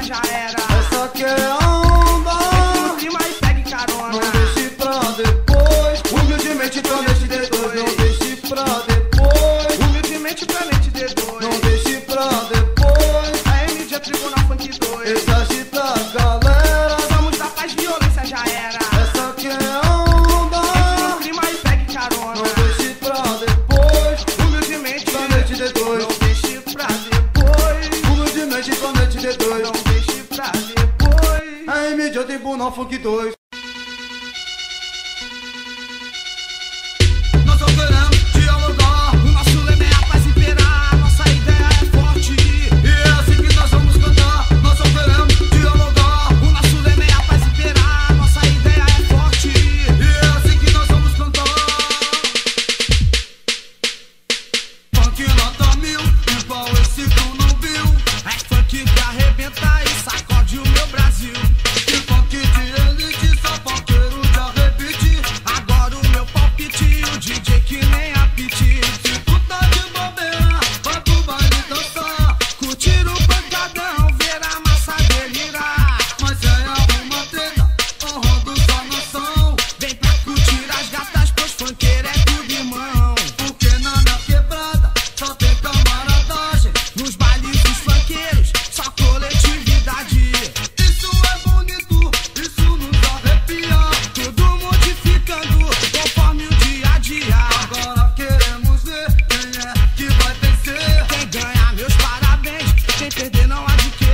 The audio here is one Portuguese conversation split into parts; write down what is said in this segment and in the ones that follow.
violência já era. Essa que é a onda. Em cima e pegue carona. Não deixe pra depois. Humildemente pra mente D2. Não deixe pra depois. Humildemente pra mente D2. Não deixe pra depois. A MJ Tribunal Funk 2. Exagita a galera. Somos da paz, violência já era. Essa que é a onda. Em cima e pegue carona. Não deixe pra depois. Humildemente Pra mente D2. não deixe pra depois. Humildemente pra mente D2. Não deixe pra depois. A MJ Tribunal Funk 2. Nós não queremos dialogar. O nosso lema é a paz imperar. Nossa ideia é forte e é assim que nós vamos cantar. Nós não queremos dialogar. O nosso lema é a paz imperar. Nossa ideia é forte e é assim que nós vamos cantar. Funk nota 1000, igual esse tu não viu. É funk que arrebenta e sacode o meu Brasil. Que funk de elite, só funkeiro já repete. Agora o meu palpite, o DJ que nem apite. Se tu tá de bobeira, vai pro baile dançar. Curtir o pancadão, ver a massa delirar. Mas é uma treta, honrando sua nação. Vem pra curtir as gatas, pois funkeiro é tudo irmão. Porque na minha quebrada só tem camaradagem. Nos bailes dos funkeiros, só coletividade. Isso é bonito, isso nos arrepia. Tudo modificando conforme o dia a dia. Agora queremos ver quem é que vai vencer. Quem ganha, meus parabéns. Quem perder, não há de quê.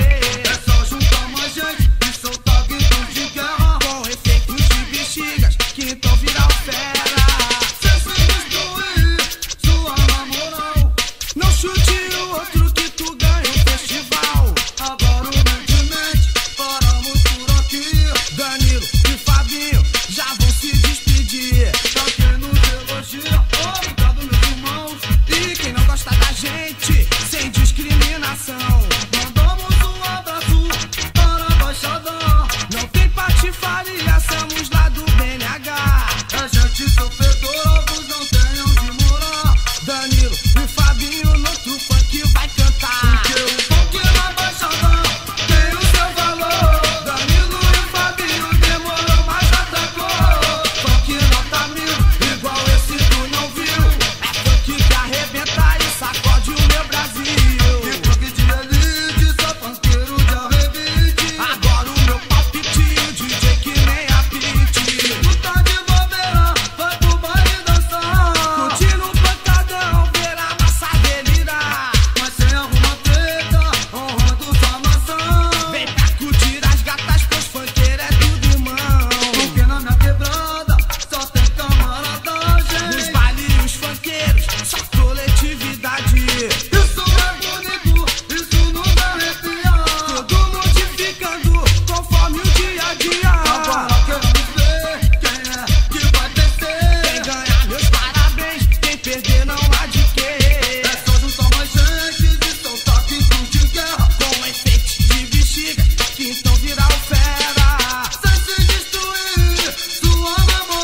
É só juntar mais gente e soltar gritos de guerra. Com efeitos de bexigas, que então virar o fera. Cê se destruir, sua moral. Não chute o outro que tu ganha o festival. Agora humildemente paramos por aqui. Danilo e Fabinho já vão se despedir. Pra quem nos elogia, obrigado meus irmãos. E quem não gosta da gente, sem discriminação. Mandamos um abraço para a Baixada. Não tem patifaria, somos lá do BNH. É gente sofredora, alguns não têm onde morar. Danilo e Fabinho no outro funk vai cantar. Porque o funk na Baixada tem o seu valor. Danilo e Fabinho demorou, mas atacou. Funk nota 1000, igual esse tu não viu. É funk que arrebenta e sacode o meu Brasil. Que funk de elite, só funkeiro de arrebite. Agora o meu palpite, o DJ que nem apite. Tu tá de bobeira, vai pro baile dançar. Curtindo o pancadão, ver a massa delirar. Mas sem arrumar treta, honrando sua nação. Vem pra curtir as gatas, pois funkeiro é tudo irmão. Porque na minha quebrada só tem Nos camaradagem. bailes os funkeiros, só coletividade. Isso é bonito, isso nos arrepia. Tudo modificando conforme o dia a dia. Agora queremos ver quem é que vai vencer. Quem ganhar, meus parabéns. Quem perder, não há de quê. É só juntar mais gente e soltar gritos de guerra. Com efeitos de bexiga, que então virar o fera. Sem se destruir, sua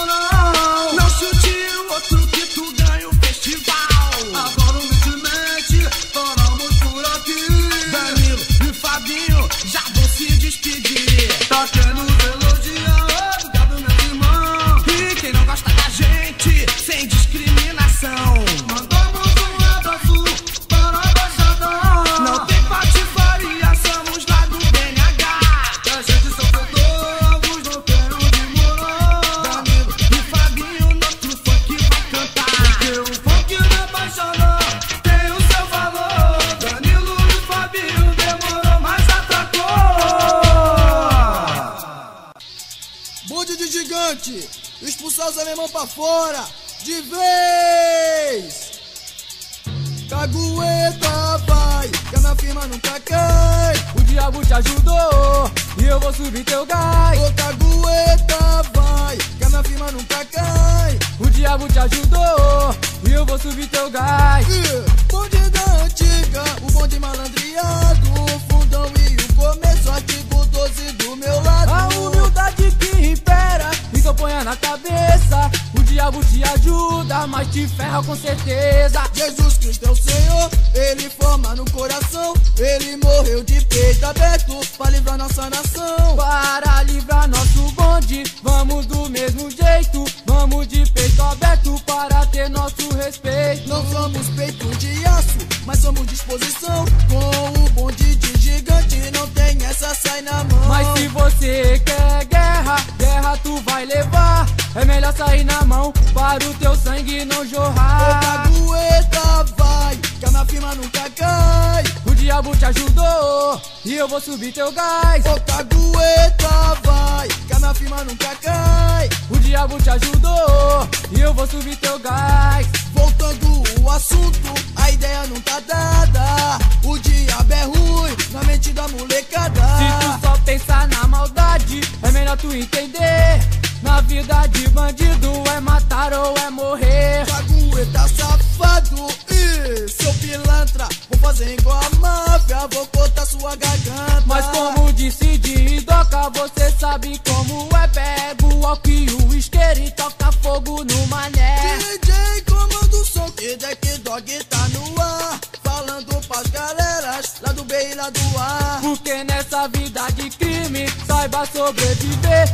moral. Não chute o outro que tu ganha o festival. Agora humildemente paramos por aqui. Danilo e Fabinho já vão se despedir. Tá quem nos elogia, obrigado meus irmãos. E quem não gosta da gente, sem discriminação. Mandamos um abraço para a Baixada. Não tem patifaria, somos lá do BNH. É gente sofredora, alguns não têm onde morar. Danilo e Fabinho no outro funk vai cantar. Porque o funk na Baixada tem o seu valor. Danilo e Fabinho demorou, mas atacou. Bonde de gigante, expulsar os alemão pra fora, de vez! Cagueta vai, que a minha firma nunca cai. O diabo te ajudou e eu vou subir teu gás. Ô cagueta vai, que a minha firma nunca cai. O diabo te ajudou e eu vou subir teu gás. Bonde da antiga, o bonde malandreado, o fundão e o começo, artigo 12 do meu lado. A humildade que impera, então ponha na cabeça. O diabo te ajuda, mas te ferra com certeza. Jesus Cristo é o Senhor, Ele forma no coração. Ele morreu de peito, aberto pra livrar nossa nação. Para livrar nosso bonde, vamos do mesmo jeito. Vamos de peito aberto para ter nosso respeito. Não somos peito de aço, mas somos disposição. Com o bonde de gigante não tem essa, sai na mão. Mas se você quer guerra, guerra tu vai levar. É melhor sair na mão para o teu sangue não Ô jorrar. cagueta vai, que a minha firma nunca cai. O diabo te ajudou e eu vou subir teu gás. Ô cagueta vai, que a minha firma nunca cai. O diabo te ajudou e eu vou subir teu gás. Voltando o assunto, a ideia não tá dada. O diabo é ruim na mente da molecada. Se tu só pensar na maldade, é melhor tu entender. Na vida de bandido é matar ou é morrer. Cagueta safado, seu pilantra, vou fazer igual a máfia, vou cortar sua garganta. Mas como disse de Doca, você sabe como é. Pega o álcool e o isqueiro e toca fogo no mané. DJ comanda o som que Deck Dog tá no ar, falando pras galeras lá do B e lá do A. Porque nessa vida de crime, saiba sobreviver.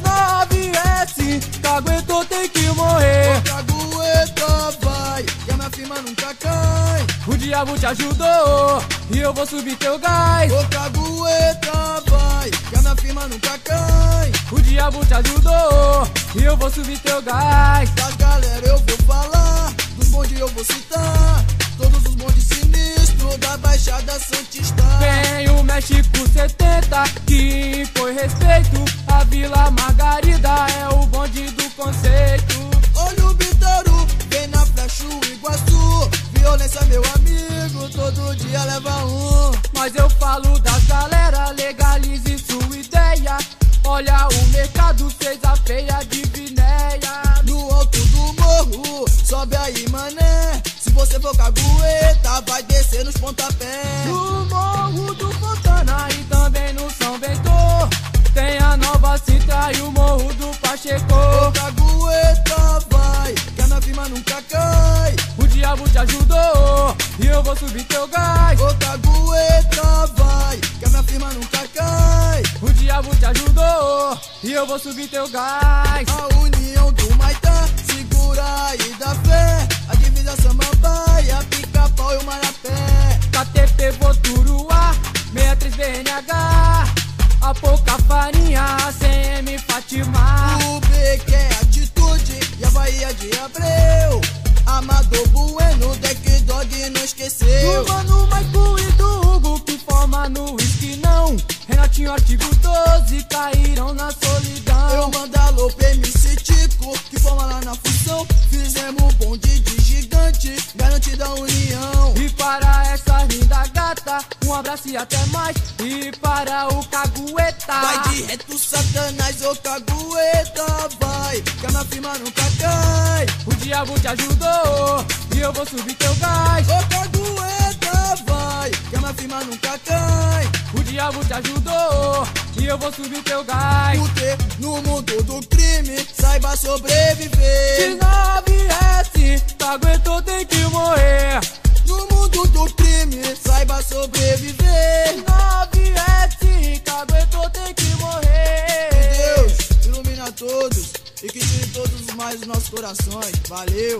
X9S, caguetou tem que morrer. Ô cagueta vai, que a minha firma nunca cai. O diabo te ajudou e eu vou subir teu gás. Ô cagueta vai, que a minha firma nunca cai. O diabo te ajudou e eu vou subir teu gás. Das galera eu vou falar, dos bondes eu vou citar. Todos os bondes sinistros da Baixada Santista. Vem o México 70 que impõe respeito. A Vila Margarida é o bonde do conceito. Olha o Bitaru, vem na flecha o Iguaçu. Violência meu amigo, todo dia leva um. Mas eu falo das galera, legalize sua ideia. Olha o mercado, fez a feia de Vinéia. No alto do morro, sobe aí mané. Se você for cagueta, vai descer nos pontapés. No morro do Fontana e também no São Bento tem a Nova Sintra e o morro do Pacheco. Ô cagueta vai, que a minha firma nunca cai. O diabo te ajudou e eu vou subir teu gás. Ô cagueta vai, que a minha firma nunca cai. O diabo te ajudou e eu vou subir teu gás. A união do Maitá, segura aí da fé. A divisa Samambaia, Pica-Pau e o Marapé. KTP Voturuá, 63BNH, a pouca farinha, ACM Fátima. O B que é atitude e a Bahia de Abreu. Amador Bueno, Deck Dog não esqueceu. Do Mano Maico e do Hugo que forma no esquinão. Renatinho Artigo 12 caíram na solidão. Eu Mandalo, MC Tico, que forma lá na função. Fizemos bonde de gigante, garantida a união. E para essa linda gata, um abraço e até mais. E para o Cagueta, Vai de reto, Satanás, ô cagueta, vai, que a minha firma nunca cai. o diabo te ajudou e eu vou subir teu gás. Ô cagueta, vai, que a minha firma nunca cai. O diabo te ajudou e eu vou subir teu gás. Porque no mundo do crime, saiba sobreviver. X9S, caguetou tem que morrer. No mundo do crime, saiba sobreviver. X9S, caguetou tem que morrer. Deus ilumina todos e que tire todos os males dos nossos corações. Valeu!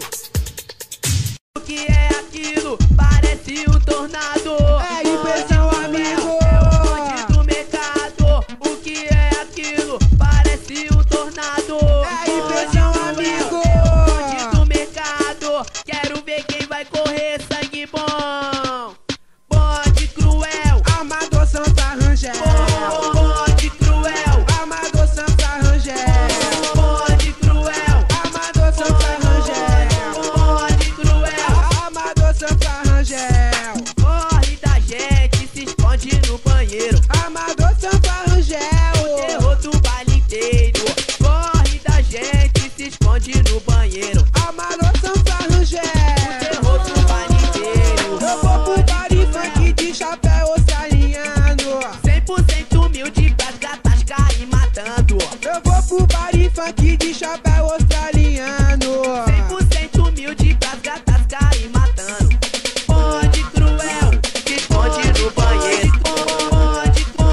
O que é aquilo? Parece um tornado. É impressão, amigo. É o bonde do mercado. O que é aquilo? Parece um tornado. É impressão, amigo. É o bonde do mercado. Quero ver quem vai correr sangue bom. Bonde cruel. Amador Santa Rangel. Bonde cruel. Amador Santa Rangel. Bonde cruel. Amador Santa Rangel. Bonde cruel. Amador Santa Rangel. Corre da gente, se esconde no banheiro. Amador Santa Rangel. Terror do baile inteiro. Corre da gente, se esconde no banheiro. Amador Santa Rangel. Terror do baile inteiro. Eu vou pro baile funk de chapéu se alinhando. 100% humilde pras gatas cair matando. Eu vou pro baile funk de chapéu australiano. 100% humilde pras gatas cair matando. Bonde cruel, se esconde no banheiro. Bonde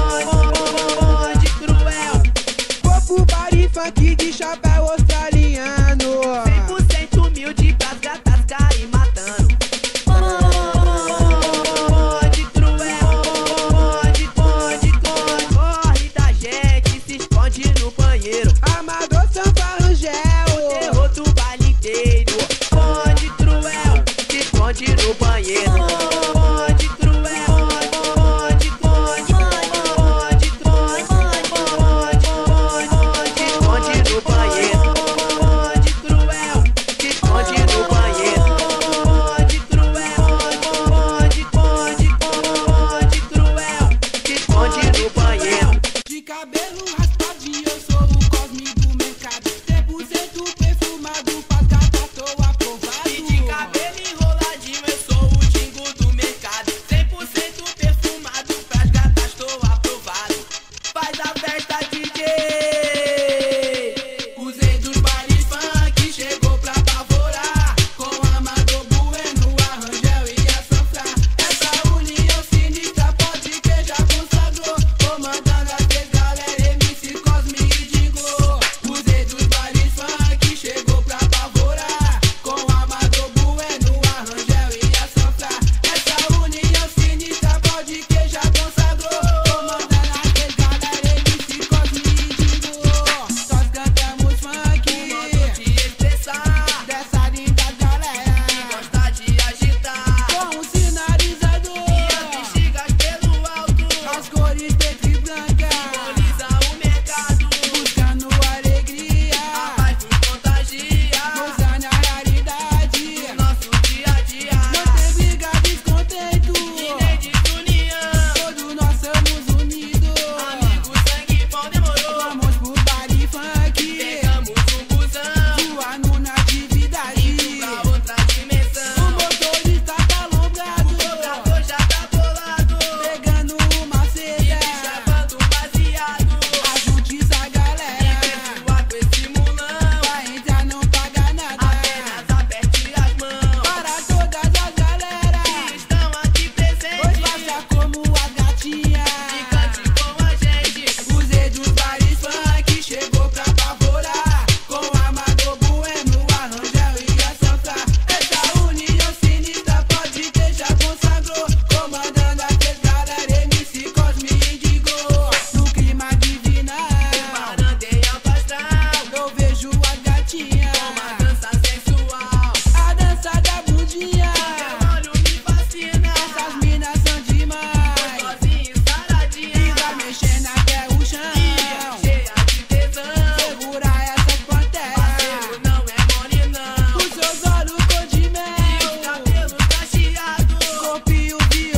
cabelo raspadinho, eu sou o Cosme do mercado. 100% perfumado, faz gata, tô aprovado. E de cabelo enroladinho, eu sou o Dingo do mercado. 100% perfumado, pras gatas, tô aprovado. Faz a festa, DJ. Usei dos bailes funk, chegou pra apavorar. Com Amador Bueno, a Rangel e a Sanfra. Essa união sinistra pode que já consagrou. Comandando as três galera, MC Cosme e Dingo. Usei dos bailes funk, chegou pra apavorar. Com Amador Bueno, a Rangel e a Sanfra. Essa união sinistra pode que já consagrou. Comandando as três galera, MC Cosme e Dingo. Nós cantamos funk, Modo de expressar, dessa linda galera. gosta de agitar. Com um sinalizador, E as bexigas pelo alto, as cores preta e branca, simboliza o mercado. buscando alegria, A paz nos contagia, mostrando a realidade. nosso dia a dia. Não tem briga, descontento, E nem desunião, todos nós somos unidos. amigo, sangue bom demorou. Vamos pro baile funk, Pegamos um busão, voando na atividade. pra outra O dimensão. motorista tá alongado, O cobrador já tá bolado, pegando uma e seda. chavando baseado. Ajunte-se a galera, Pessoa com esse mulão, pra entrar não paga nada. apenas aperte as mãos. Para todas as galera, Que estão aqui pois presentes, faça como as gatinhas. e cante com a gente. Usei dos bailes funk, chegou pra apavorar. Com Amador Bueno, a Rangel e a Sanfra. Essa união sinistra pode ter já consagrou. Comandando as três galera, MC Cosme e Dingo. No clima divinal, Parando em alto astral, eu vejo as gatinhas. uma dança sensual. A dança da bundinha, Teu olho me fascina, essas minas são demais. sozinha e saradinha, Vai mexendo até o chão, cheia de tesão. segura essas panteras. Parceiro não é mole não, Os seus olhos cor de e os mel, cabelos cacheados, copia o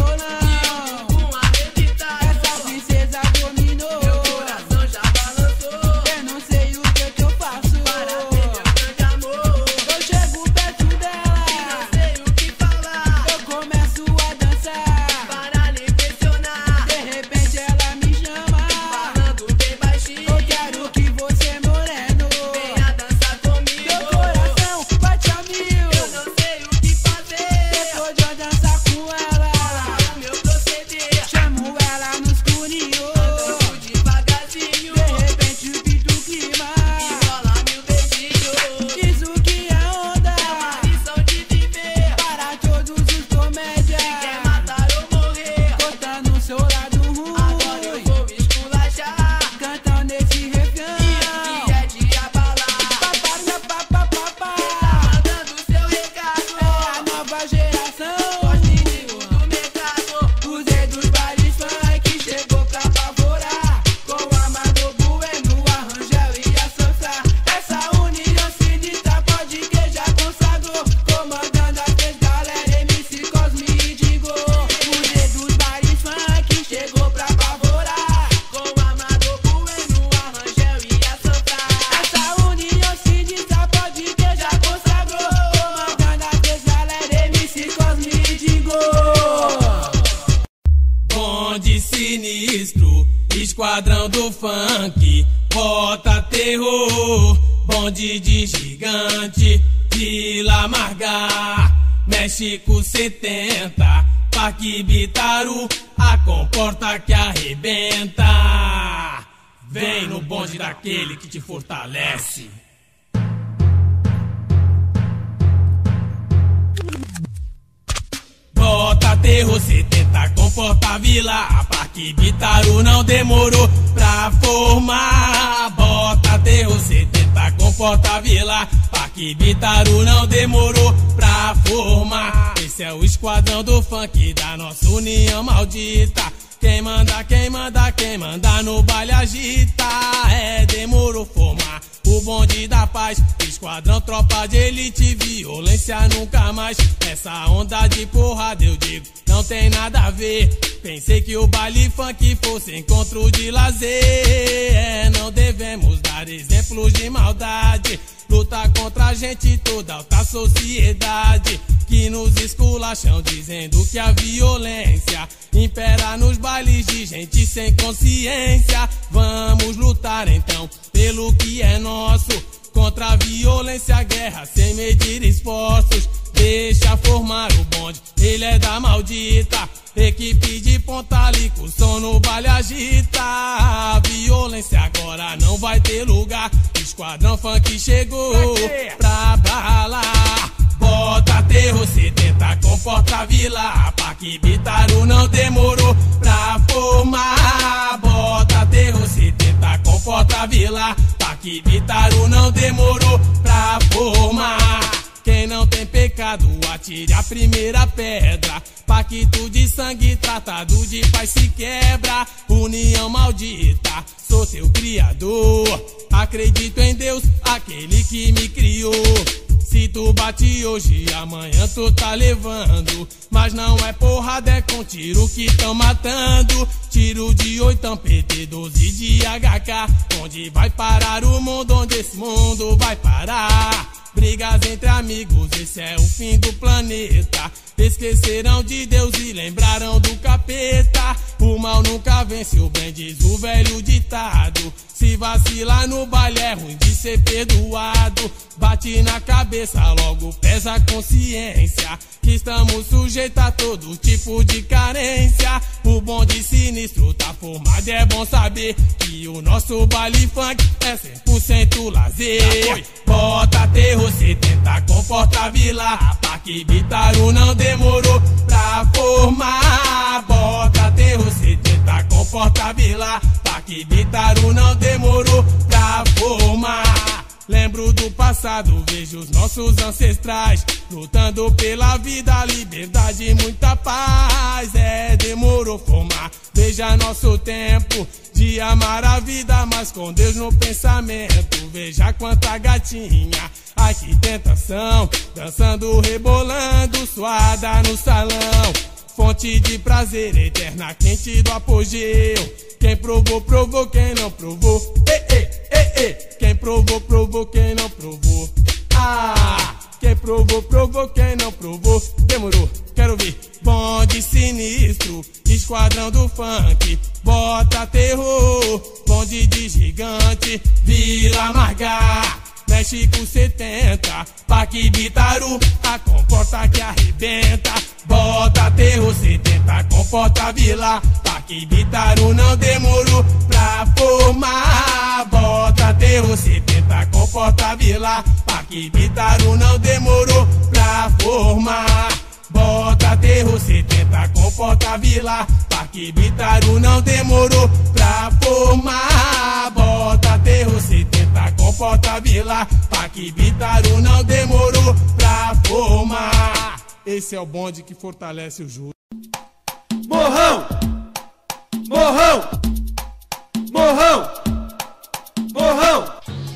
violão. com arrebitado. Essa princesa dominou, Meu coração já balançou, eu não sei o que eu faço. para ter meu grande amor. Eu chego perto Não dela, sei o que falar, eu começo a dançar. para lhe impressionar. De repente ela me chama, Falando bem baixinho, eu quero que você moreno. venha dançar comigo. Meu coração bate a mil, Eu não sei o que fazer, depois de eu dançar com ela. o meu proceder. Chamo ela no escurinho, Ando devagarzinho, de repente o pinto clima. rola mil beijinhos. Isso que é onda, Lição de viver, para todos os comédias. quer matar ou morrer. Cortando o seu lado Agora eu ruim, vou esculachar, cantando esse refrão. que é de abalar. Papapá, Mandando seu recado, é a nova geração. Dingo do mercado. Usei dos bailes funk, chegou pra apavorar. Com Amador Bueno, a Rangel e a Sanfra. Essa união sinistra pode que já consagrou. Comandando as três galera, MC Cosme e Dingo. Usei dos bailes funk, chegou pra apavorar. Com Amador Bueno, a Rangel e a Sanfra. Essa união sinistra pode que já consagrou. Comandando as três galera, MC Cosme e Dingo. Bonde sinistro, esquadrão do funk, bota terror, bonde de gigante, Vila Margar, México 70, Parque Bitaru, a comporta que arrebenta. Vem no bonde daquele que te fortalece. Bota terror 70, comporta Vila, Parque Bitaru não demorou pra formar. Bota terror 70, comporta Vila, Parque Bitaru não demorou pra formar. Esse é o esquadrão do funk da nossa união maldita. Quem manda, quem manda, quem manda no baile agita. É, demorou formar o bonde da paz, esquadrão, tropa de elite, violência nunca mais. Essa onda de porrada eu digo, não tem nada a ver. Pensei que o baile funk fosse encontro de lazer. Não devemos dar exemplos de maldade, lutar contra a gente toda alta sociedade que nos esculacham dizendo que a violência impera nos bailes de gente sem consciência. Vamos lutar então pelo que é nosso, contra a violência, a guerra sem medir esforços. Deixa formar o bonde, ele é da maldita equipe de Pontalico, som no baile agita. A violência agora não vai ter lugar, esquadrão funk chegou pra balar. Bota terror, 70 comporta a vila, Paquibitaru não demorou pra formar. Bota terror, 70 comporta a vila, Paquibitaru não demorou pra formar. Quem não tem pecado, atire a primeira pedra. Pacto de sangue, tratado de paz se quebra. União maldita, sou teu criador. Acredito em Deus, aquele que me criou. Se tu bate hoje, amanhã tu tá levando. Mas não é porrada, é com tiro que tão matando. Tiro de 8 PT, 12 de HK. Onde vai parar o mundo, onde esse mundo vai parar? Brigas entre amigos, esse é o fim do planeta. Esquecerão de Deus e lembrarão do capeta. O mal nunca vence o bem, diz o velho ditado. Se vacilar no baile é ruim de ser perdoado. Bate na cabeça, logo pesa a consciência, que estamos sujeitos a todo tipo de carência. O bonde sinistro tá formado, é bom saber que o nosso baile funk é 100% lazer. Bota terror, 70 comporta a vila, Paquibitaru não demorou pra formar. Bota terror, 70 comporta a vila, Paquibitaru não demorou pra formar. Lembro do passado, vejo os nossos ancestrais lutando pela vida, liberdade e muita paz. Demorou formar, veja nosso tempo de amar a vida, mas com Deus no pensamento. Veja quanta gatinha, ai que tentação, dançando, rebolando, suada no salão. Fonte de prazer eterna, quente do apogeu. Quem provou, provou, quem não provou, quem provou, provou, quem não provou. Quem provou, provou, quem não provou. Demorou, quero ouvir. Bonde sinistro, esquadrão do funk, bota terror. Bonde de gigante, Vila Margar, México 70, Paquibitaru, a comporta que arrebenta. Bota terror, 70 comporta a vila, Paquibitaru não demorou pra formar. Bota terror, 70 comporta a vila, Paquibitaru não demorou pra formar. Bota terror, 70 comporta a vila, Paquibitaru não demorou pra formar. Bota terror, 70 comporta a vila, Paquibitaru não demorou pra formar. Esse é o bonde que fortalece o júri. Morrão! Morrão! Morrão! Morrão!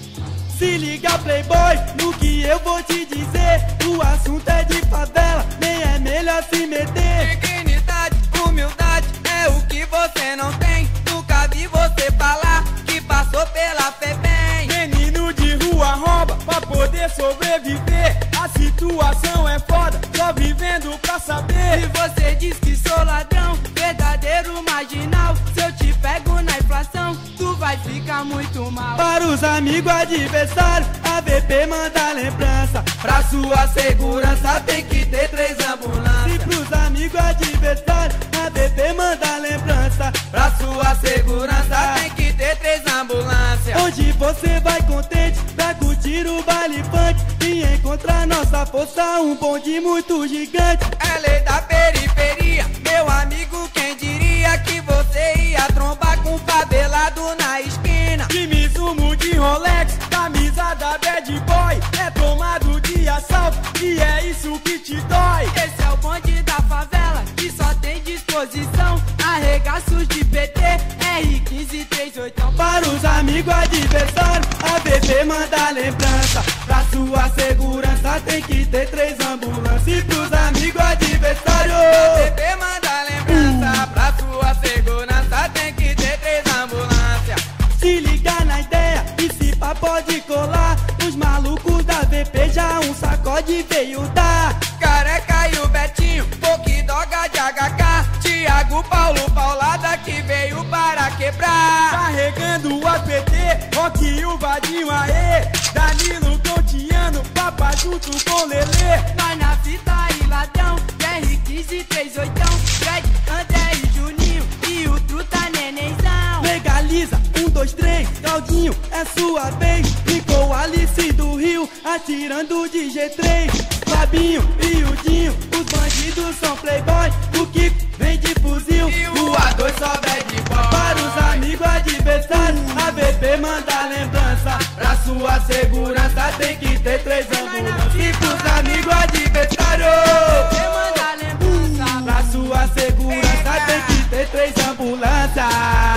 Se liga, playboy, no que eu vou te dizer. O assunto é de favela, nem é melhor se meter. Dignidade, humildade é o que você não tem. Nunca vi você falar que passou pela FEBEM. Menino de rua rouba pra poder sobreviver. A situação é foda, só vivendo pra saber. E você diz que sou ladrão, verdadeiro marginal. Se eu te pego na inflação, tu vai ficar muito mal. Para os amigos adversários, a VP manda lembrança. Pra sua segurança tem que ter 3 ambulâncias. E pros amigos adversários, a VP manda lembrança. Pra sua segurança tem que ter 3 ambulâncias. Onde você vai contente pra curtir o baile funk e encontrar nossa força, um bonde muito gigante. É lei da periferia, meu amigo, quem diria que você ia trombar com favelado na esquina. De Mizumo, de Rolex, camisa da Bad Boy, é tomado de assalto e é isso que te dói. Esse é o bonde da favela que só tem disposição, arregaços de PT, R15 15, 3, 8. Para os amigos adversários, a VP manda lembrança. Pra sua segurança tem que ter 3 ambulâncias. E pros amigos adversários, A VP manda lembrança. Pra sua segurança tem que ter 3 ambulâncias. se liga na ideia e se pá pode colar. Os malucos da VP já um sacode veio dar. Careca e o Betinho, Poké Doga de HK. Thiago, Paulo, Paulada que veio para quebrar. Carregando o APT, Rock e o Vadinho, aê. Danilo, Contiano, Papa junto com Lelê. Nós na fita e ladrão, R15, 3, 8. Fred, André e Juninho e o Truta Nenenzão. Legaliza, 1, 2, 3, Claudinho, é sua vez. Ficou Alice do Rio, atirando de G3. Fabinho e o Dinho, os bandidos são playboy. O Kiko vem de fuzil E o A2 só bad boy. para os amigos adversários, a VP manda lembrança. Pra sua segurança tem que ter 3 ambulâncias. E pros amigos adversários, VP manda lembrança. pra sua segurança tem que ter 3 ambulâncias.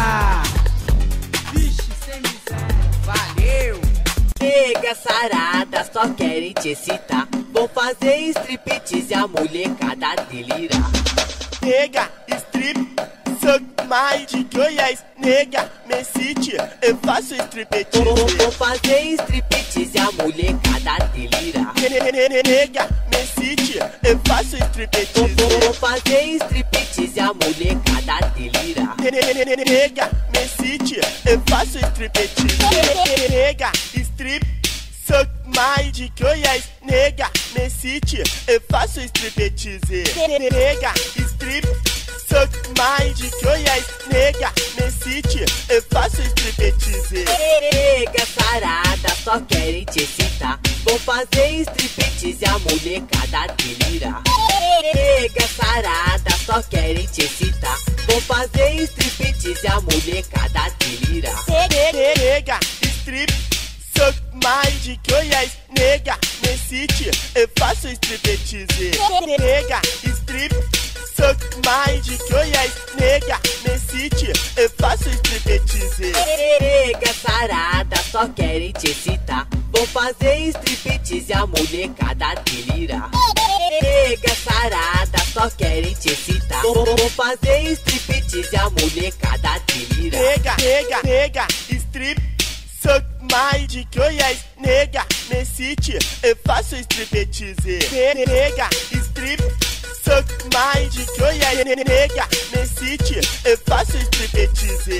Vixe, sem miséria. Valeu. Nega sarada, só querem te excitar. Vou fazer striptease e a molecada delirar. Nega, strip, suck my dick, oh yes. Nega, me cite, eu faço striptease. Vou fazer striptease e a molecada delirar. Nega, me cite, eu faço striptease. Vou fazer striptease e a molecada delirar. Nega, me cite, eu faço striptease. Nega, strip, suck my dick, oh yes. Nega, me cite, eu faço striptease. Nega, strip, suck my dick, oh yes. Nega, me cite, eu faço striptease. Nega sarada, só querem te excitar. Vou fazer striptease e a molecada delirar. Nega sarada, só querem te excitar. Vou fazer striptease e a molecada delirar. Nega, strip, suck my dick, oh yes. Nega, me cite, eu faço striptease. Nega, strip, suck my dick, oh yes. Nega, me cite, eu faço striptease. Nega sarada, só querem te excitar. Vou fazer striptease e a molecada delirar. Nega sarada, só querem te excitar. Vou fazer striptease e a molecada delirar. Nega, strip, suck my dick, oh yes. Nega, me cite, eu faço striptease. Nega, strip, suck my dick, oh yes. Nega, me cite, eu faço striptease.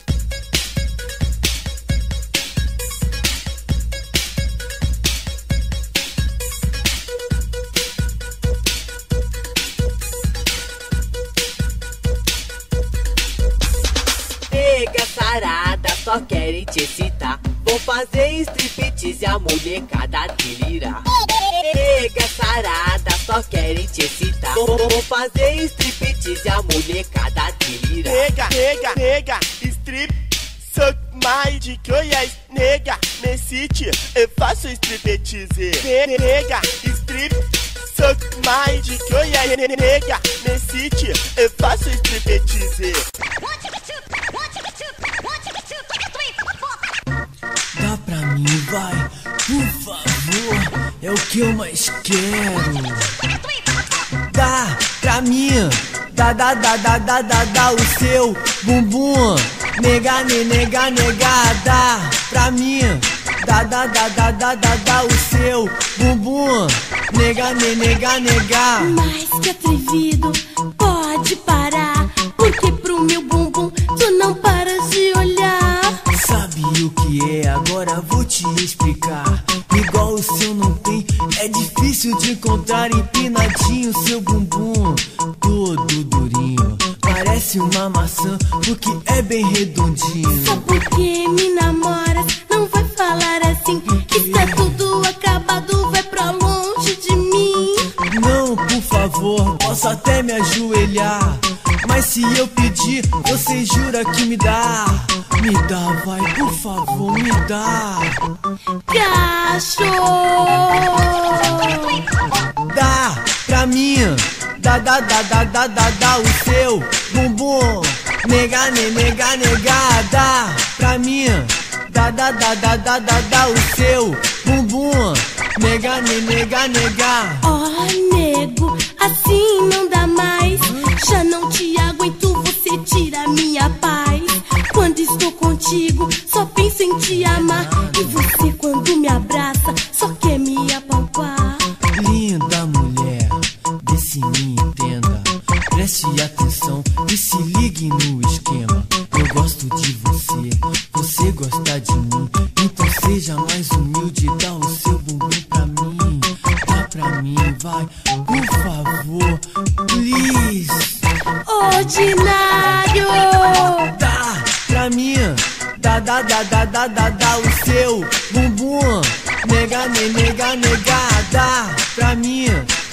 Nega sarada, só querem te excitar. Vou fazer striptease e a molecada delirar. Nega sarada, só querem te excitar. Vou fazer striptease e a molecada delirar. Nega, strip, suck my dick, oh yes. Nega, me cite, eu faço striptease. Nega, strip, suck my dick, oh yes. Nega, me cite, eu faço striptease. Dá pra mim, vai, por favor, é o que eu mais quero. Dá pra mim, dá o seu bumbum. Nega, dá pra mim. Dá o seu bumbum. Nega. Mas que atrevido, pode parar. Porque pro meu bumbum tu não paras de olhar. Sabe o que é? Agora vou te explicar. Igual o seu não tem, é difícil de encontrar empinadinho seu bumbum. Todo durinho, parece uma maçã, porque é bem redondinho. Só porque me namoras, não vai falar assim. Que está tudo acabado, vai pra longe de mim. Não, por favor, posso até me ajoelhar, mas se eu pedir, você jura que me dá? Me dá, vai, por favor, me dá. Cachorro, Dá pra mim, dá o seu bumbum. nega, nega, negada. Pra mim, dá o seu bumbum. Nega, nega, nega. Oh, nego, assim não dá mais. Já não te aguento, você tira minha paz. Quando estou contigo, só penso em te amar. E você quando me abraça, só quer me apalpar. Linda mulher, vê se me entenda. Preste atenção e se ligue no esquema. Eu gosto de você, você gosta de mim. Então seja mais humilde, dá o seu bumbum pra mim. Dá pra mim, vai, por favor, please. Ordinário. Dá pra mim, dá o seu bumbum. Nega, nega, negada. Pra mim,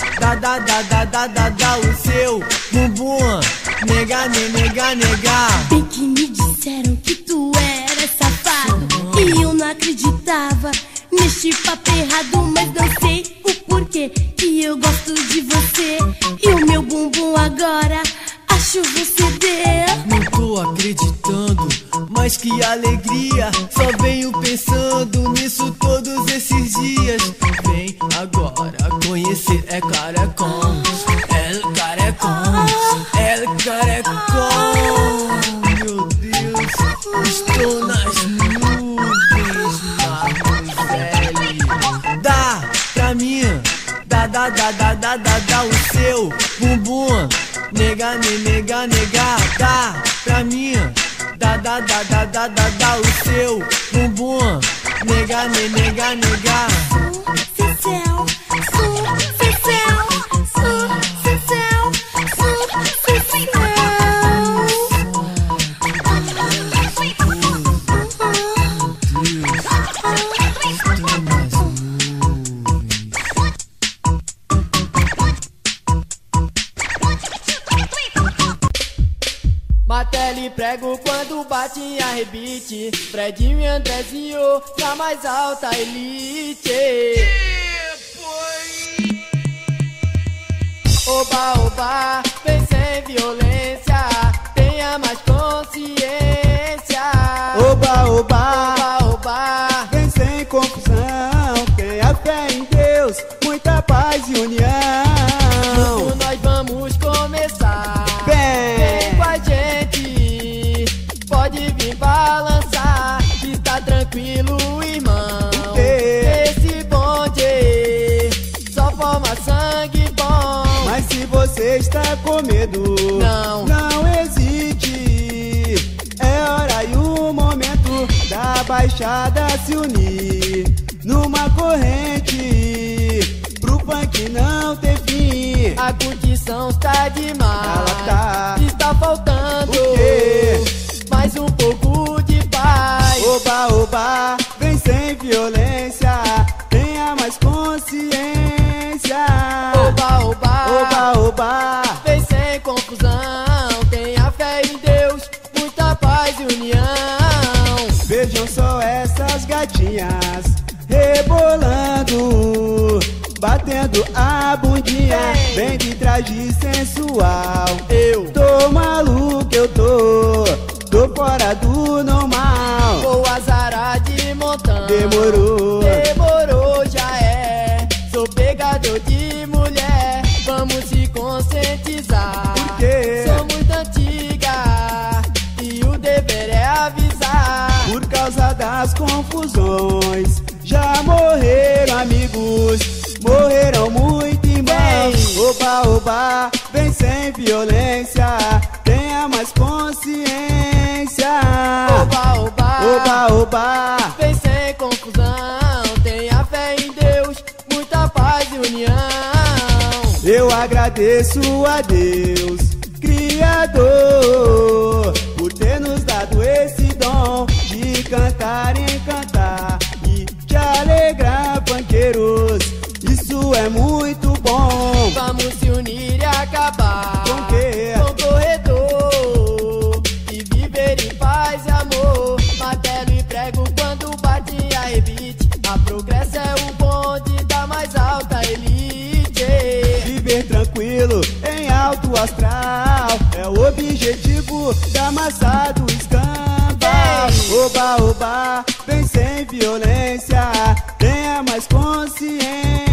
dá o seu bumbum. Nega, nega, nega. Bem que me disseram que tu era safado e eu não acreditava neste papo errado. Mas não sei o porquê que eu gosto de você. E o meu bumbum agora acho você deu. Não tô acreditando, mas que alegria. Só venho pensando nisso todos esses dias. Vem agora conhecer El Carecón. El Carecón, El Carecón. Meu Deus, estou nas nuvens, Marcos. Dá pra mim, dá o seu bumbum. Nega, nega, nega, dá pra mim. Dá o seu bumbum. Nega, nega, nega. Céu, Martelo e prego quando bate e arrebite. Fredinho e Andrezinho na mais alta elite. Oba, oba, vem sem violência. Tenha mais consciência. Oba, oba, Oba, oba, vem sem confusão. Tenha fé em Deus, muita paz e união. junto nós vamos começar. Vem com a gente, pode vir balançar. Está tranquilo, irmão. Esse bonde só forma sangue bom. Mas se você está com medo, não hesite. É hora e o momento da baixada se unir numa corrente pro funk não ter fim. A condição está demais. Ela tá. Está faltando O quê? mais um pouco de paz. Oba, oba, vem sem violência. Tenha mais consciência. Oba, oba, Oba, oba, vem sem confusão. Tenha fé em Deus, muita paz e união. vejam só essas gatinhas rebolando, batendo a bundinha, bem de traje sensual. Eu Tô maluco, eu tô fora do normal. vou azarar de montão. Demorou, Demorou, já é. Sou pegador de mulher. Vamos se conscientizar. Por quê? Sou muito antiga e o dever é avisar. por causa das confusões, já morreram amigos, morreram muito irmãos. Oba, oba, vem sem violência, tenha mais consciência. Oba, oba, Oba, oba, vem sem confusão. Tenha fé em Deus, muita paz e união. eu agradeço a Deus, Criador, por ter nos dado esse dom de cantar e encantar e de alegrar panqueiros. Isso é muito bom. Vamos se unir e acabar Com quê? com o corredor e viver em paz e amor. Martelo e prego quando bate e arrebite. A progresso é o bonde da mais alta elite. Viver tranquilo em alto astral é o objetivo da mais Oba, oba, vem sem violência, tenha mais consciência.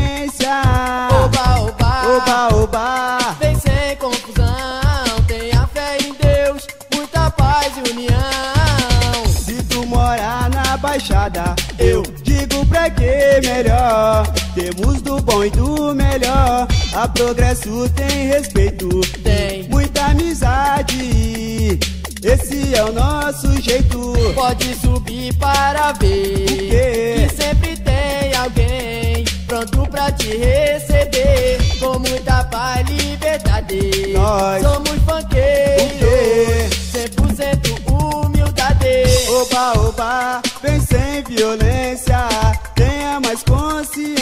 Oba, oba, Oba, oba, vem sem confusão, tenha fé em Deus, muita paz e união. se tu morar na Baixada, eu digo pra que melhor. Temos do bom e do melhor, a Progresso tem respeito, Tem. muita amizade. Esse é o nosso jeito. Pode subir para ver quê? que sempre tem alguém pronto pra te receber com muita paz e liberdade. Nós. Somos funkeiros, 100% humildade. Oba, oba, vem sem violência, tenha mais consciência.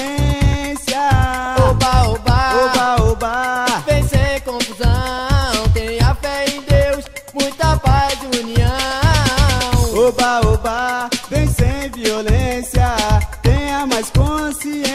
Oba, oba, Oba, oba, vem sem confusão, tenha fé em Deus, muita paz e união. oba, oba, vem sem violência, tenha mais consciência.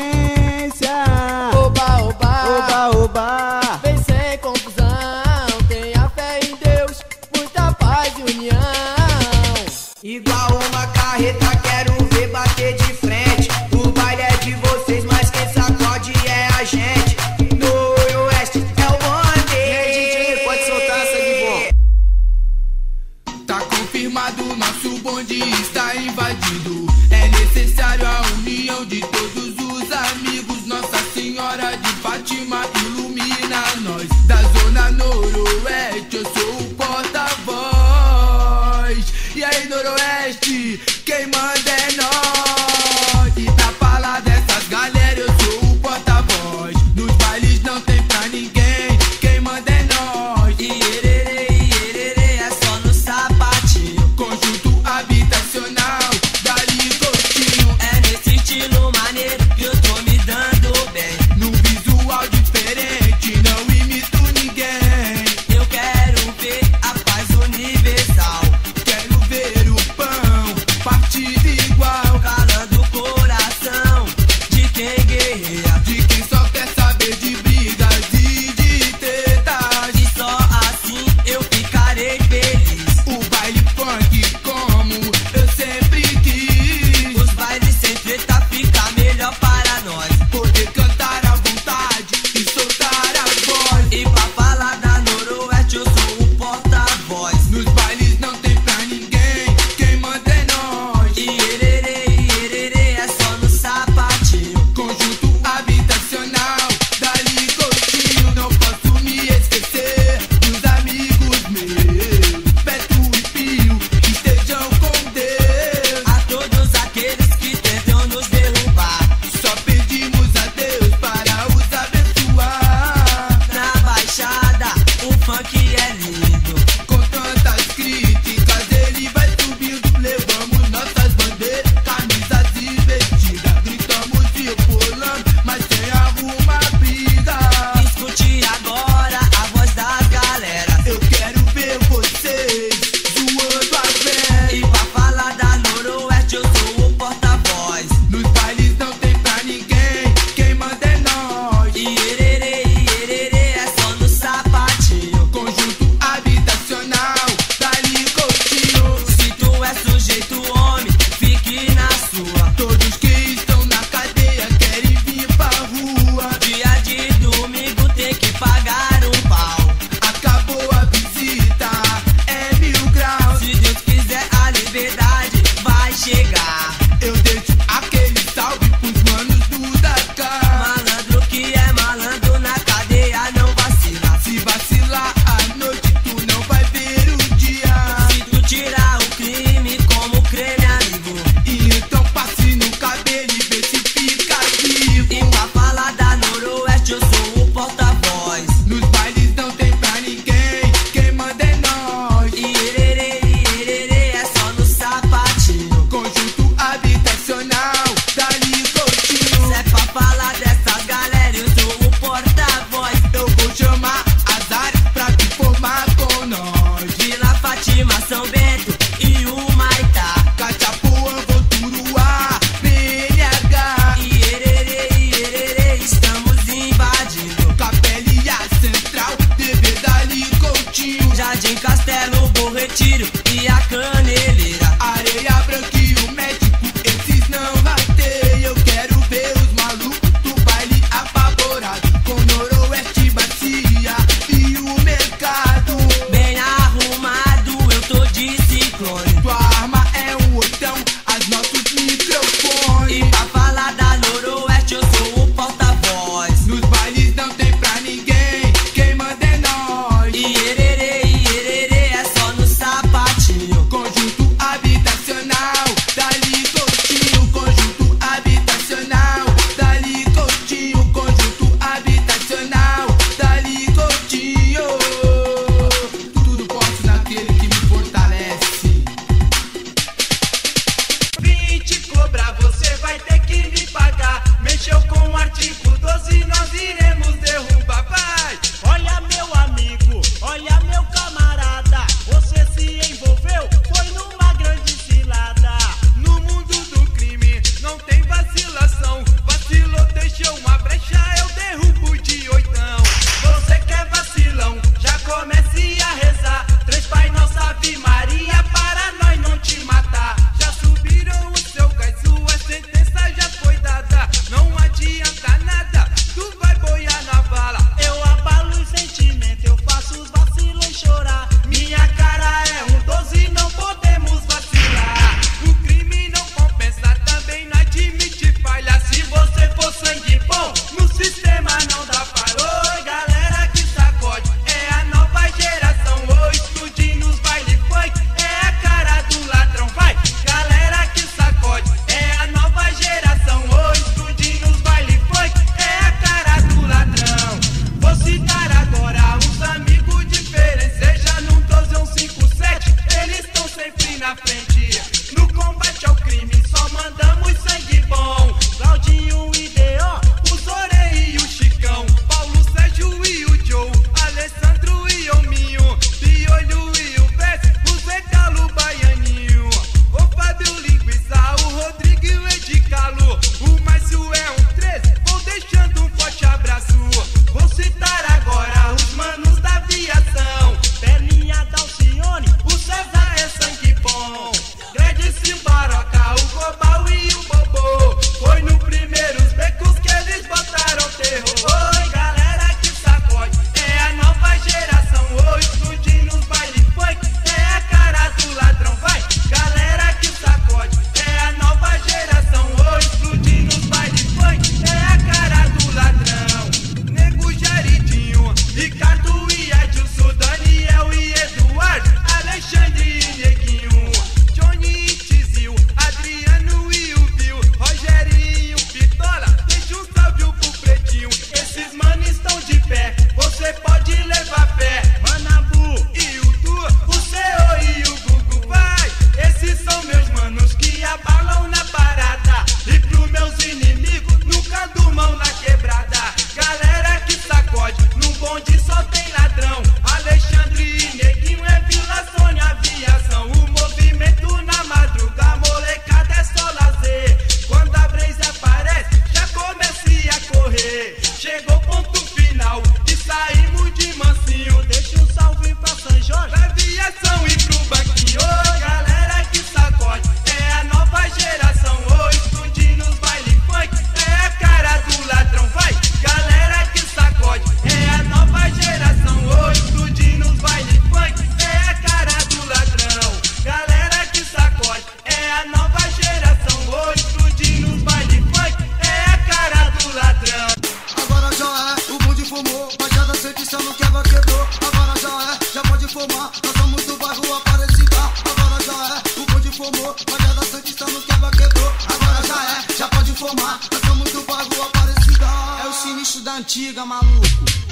Oba, oba, Oba, oba, vem sem confusão, tenha fé em Deus, muita paz e união. Igual uma carreta, quero ver bater de frente. O baile é de vocês, mas quem sacode é a gente. Noroeste é o bonde. E aí, DJ, pode soltar essa de bom. Tá confirmado, nosso bonde está invadido. É necessário a união de todos os amigos. Nossa Senhora de Fátima ilumina nós. Da zona noroeste, eu sou o porta-voz. E aí, noroeste, quem manda é nós. E pra falar dessas galera, eu sou o porta-voz. Nos bailes não tem pra ninguém, quem manda é nós. Iererê, é só no sapatinho. Conjunto habitacional, dali Coutinho. É nesse estilo maneiro que eu tô me dando bem. Num visual diferente, não imito ninguém. Eu quero ver a paz universal. Quero ver o pão partido igual. Calor antigamente estamos quebra-quebrou. Agora já é, já pode informar. Nós somos do bairro Aparecida. É o sinistro da antiga, maluco.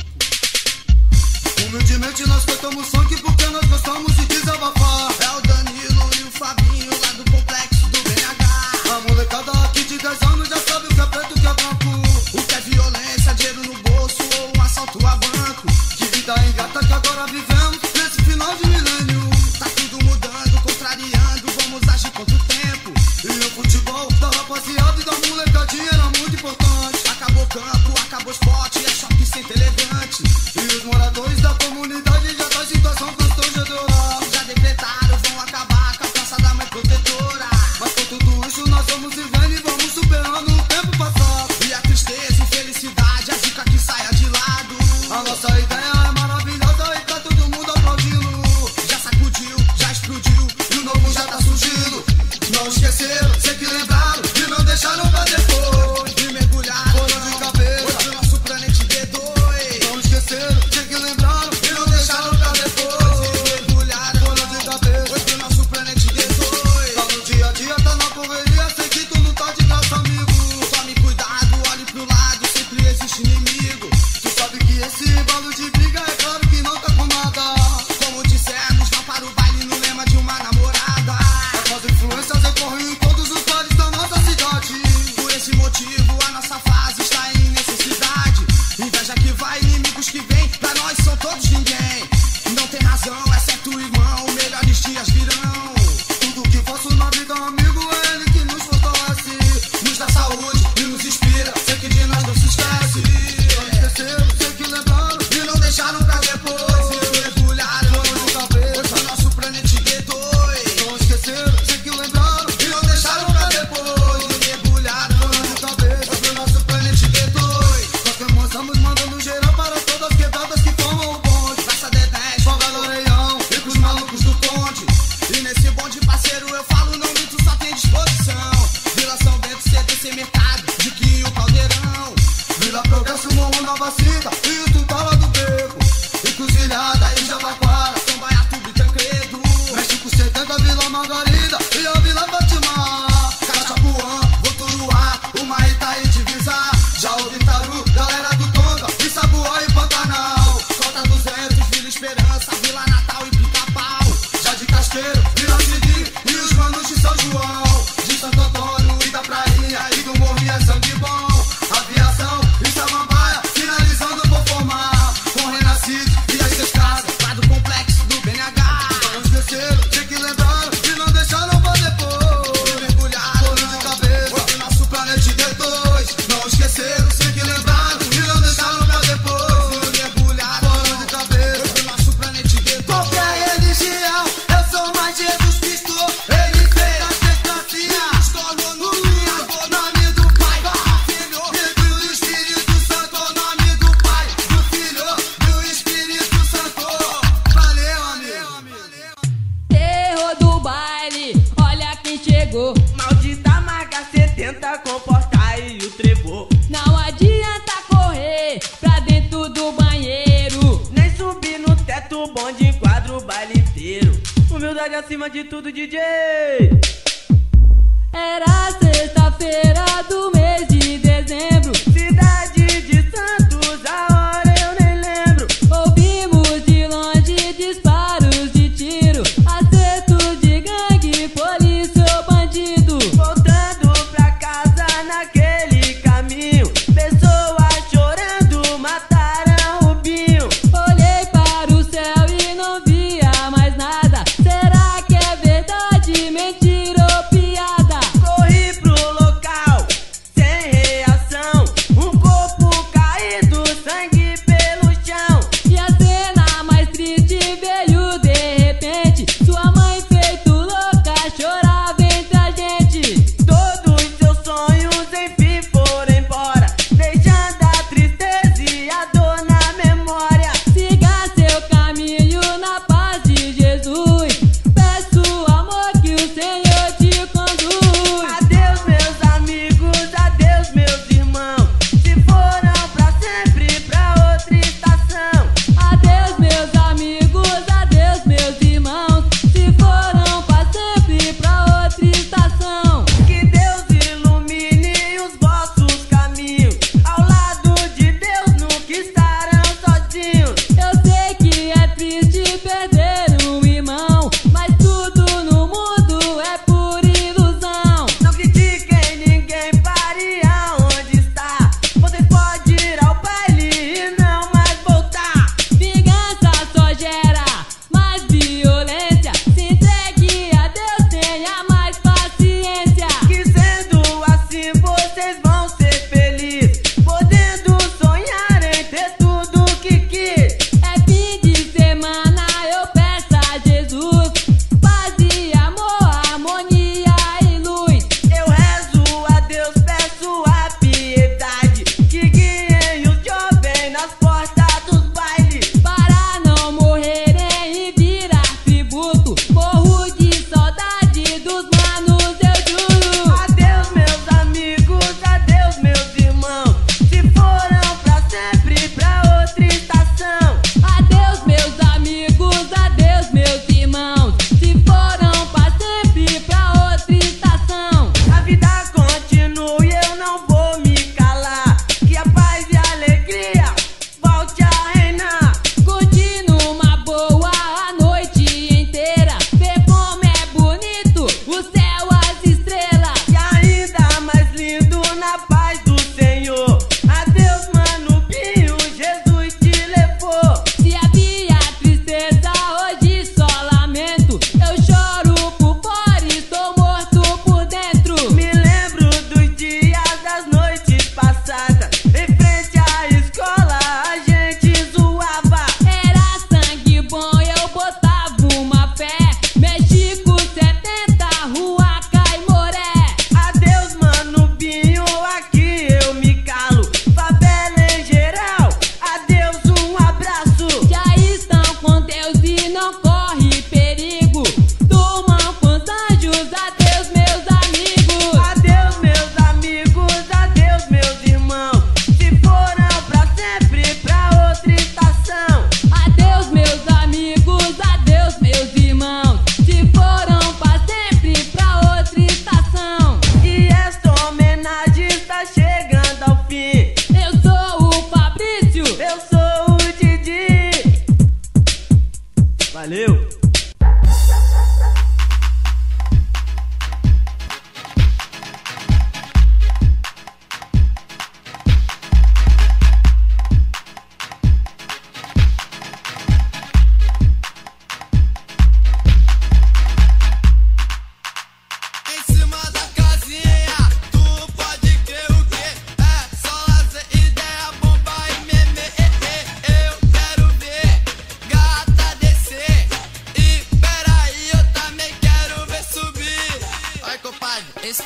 Humildemente nós cantamos funk porque nós gostamos de desabafar. É o Danilo e o Fabinho lá do complexo do BH. A molecada aqui de 10 anos já sabe o que é preto, o que é branco. O que é violência, dinheiro no bolso ou um assalto a banco. Que vida ingrata que agora vivemos nesse final de milênio. Tá tudo mudando, contrariando, vamos agir contra o tempo. E o futebol da rapaziada e da molecadinha era muito importante. Acabou o campo, acabou o esporte, é choque sem elegante. E os moradores da comunidade já tá situação constrangedora. Já decretaram, vão acabar com a praça da mãe protetora. Mas com tudo isso nós vamos vivendo e vamos superando o tempo passado. E a tristeza, infelicidade, a zica que saia de lado. A nossa ideia é maravilhosa e tá todo mundo aplaudindo. Já sacudiu, já explodiu e o novo já tá surgindo. Não esqueceram, sei que lembraram e não deixaram pra depois. E mergulharam, foram de cabeça no nosso planeta D2. Não esqueceram, sei que lembraram e não deixaram pra depois. E mergulharam, foram de cabeça no nosso planeta D2. Tá no dia a dia, tá na correria, sei que tu não tá de graça, amigo. Tome cuidado, olhe pro lado, sempre existe inimigo. Tu sabe que esse embalo de briga é claro que não tá com nada. Como dissemos, não para o baile no lema de uma namorada. As influências recorrem em todos os bares da nossa cidade. Por esse motivo a nossa fase está em necessidade. Inveja que vai, inimigos que vem, pra nós são todos ninguém. Não tem razão, é certo, irmão, melhores dias virão. Tudo que faço na vida, amigo, é ele que nos fortalece. Nos dá saúde e nos inspira, sei que de nós não se esquece. Não esqueceram, sei que lembraram e não deixaram pra depois. Mergulharam, foram de cabeça no nosso planeta D2. Não esqueceram, sei que lembraram e não deixaram pra depois. Mergulharam, foram de cabeça no nosso planeta D2. Nós começamos mandando geral para todas as quebradas que formam o bonde. Praça D10, Favela Oreião e pros malucos do Conde. E nesse bonde, parceiro, eu falo, não minto, só tem disposição. Vila São Bento, CDC Mercado, de que o Caldeirão. Vila Progresso, Morro Nova Cida e o Tutala do Beco. Encruzilhada e Jabaquara, São Baiatuba e Tancredo. México 70, Vila Margarida e a Vila Fatimar. Cachapuã, Voturuá, Humaitá e Divisa. Jaú de Taru, galera do Tonga, e Sabuá e Pantanal. Cota 200, Vila Esperança, Vila Natal e Pica-Pau. Já de Casqueiro, Vila Cidinho e os manos de São João. De Santo Antônio e da Prainha e do Morro é sangue bom. Aviação e Samambaia, finalizando vou formar. Com Renascido e as estradas, lá do complexo do BNH. Não esqueceram, sei que lembraram e não deixaram pra depois. Mergulharam, foram de cabeça no nosso planeta D2. Não esqueceram, sei que lembraram e não deixaram pra depois. Mergulharam, foram de cabeça no nosso planeta D2. Qualquer religião, eu sou mais Jesus Cristo. Ele fez a sexta-feira, escolou no nome do Pai, do Filho e do Espírito Santo. Nome do Pai, do Filho e do Espírito Santo. Valeu, amigo. Terror do baile, olha quem chegou. Maldita Marga 70, comporta aí o trevor. Não adianta correr pra dentro do banheiro. Nem subir no teto, bonde enquadra o baile inteiro. Humildade acima de tudo, DJ. Era sexta-feira do mês de dezembro. Cidade de Santos, a hora eu nem lembro. Ouvimos de longe disparos de tiro. Acerto de gangue, polícia ou bandido. Voltando pra casa naquele caminho. Pessoas chorando, mataram o Binho. Olhei para o céu e não via mais nada. Será que é verdade, mentira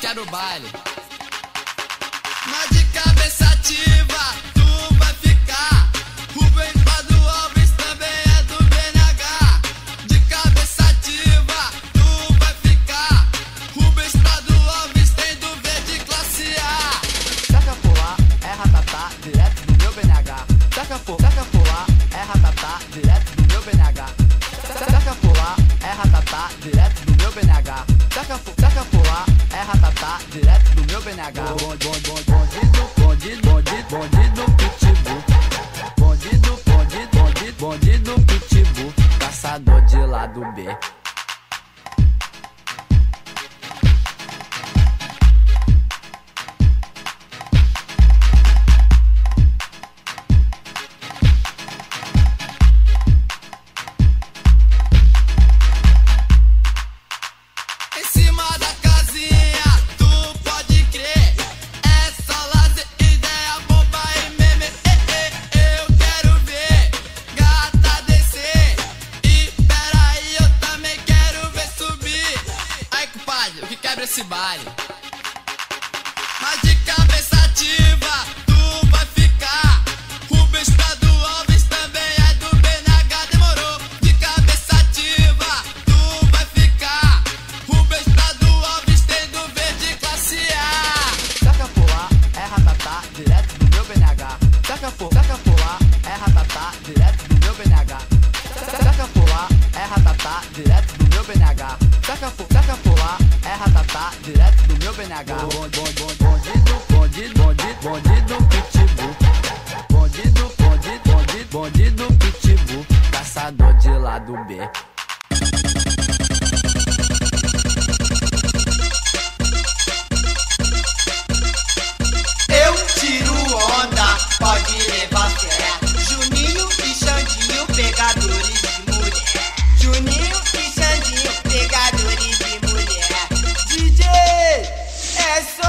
quero baile. Mas de cabeça ativa, tu vai ficar. Rubens Prado Alves também é do BNH. De cabeça ativa, tu vai ficar. Rubens Prado Alves tem do V de classe A. Saca pular, é ratatá, direto do meu BNH. Saca pular, é ratatá, direto do meu BNH. Saca pular, é ratatá, direto do meu BNH. Saca pular, é ratatá, direto do meu BNH. Bonde do pitbull. Bonde do pitbull. Caçador de lado B. Em cima da casinha, tu pode crer. É só lazer, ideia, bomba e meme. Eu quero ver gata descer. E peraí, eu também quero ver subir. Ai, compadre, o que quebra esse baile? Mas de cabeça ativa, tu vai ficar. Rubens Prado Alves também é do BNH, demorou. De cabeça ativa, tu vai ficar. Rubens Prado Alves tem do V de classe A. Saca pular, é ratatá, direto do meu BNH. Saca pular, é ratatá, direto do meu BNH. Saca pular, é ratatá, direto do meu BNH. Saca pular, é ratatá, direto do meu BNH. Bonde do pitbull. Bonde do pitbull. Caçador de lado B. Eu tiro onda, pode levar fé. Juninho e Xandinho, pegadores de mulher. Juninho e Xandinho, pegadores de mulher. DJ, é só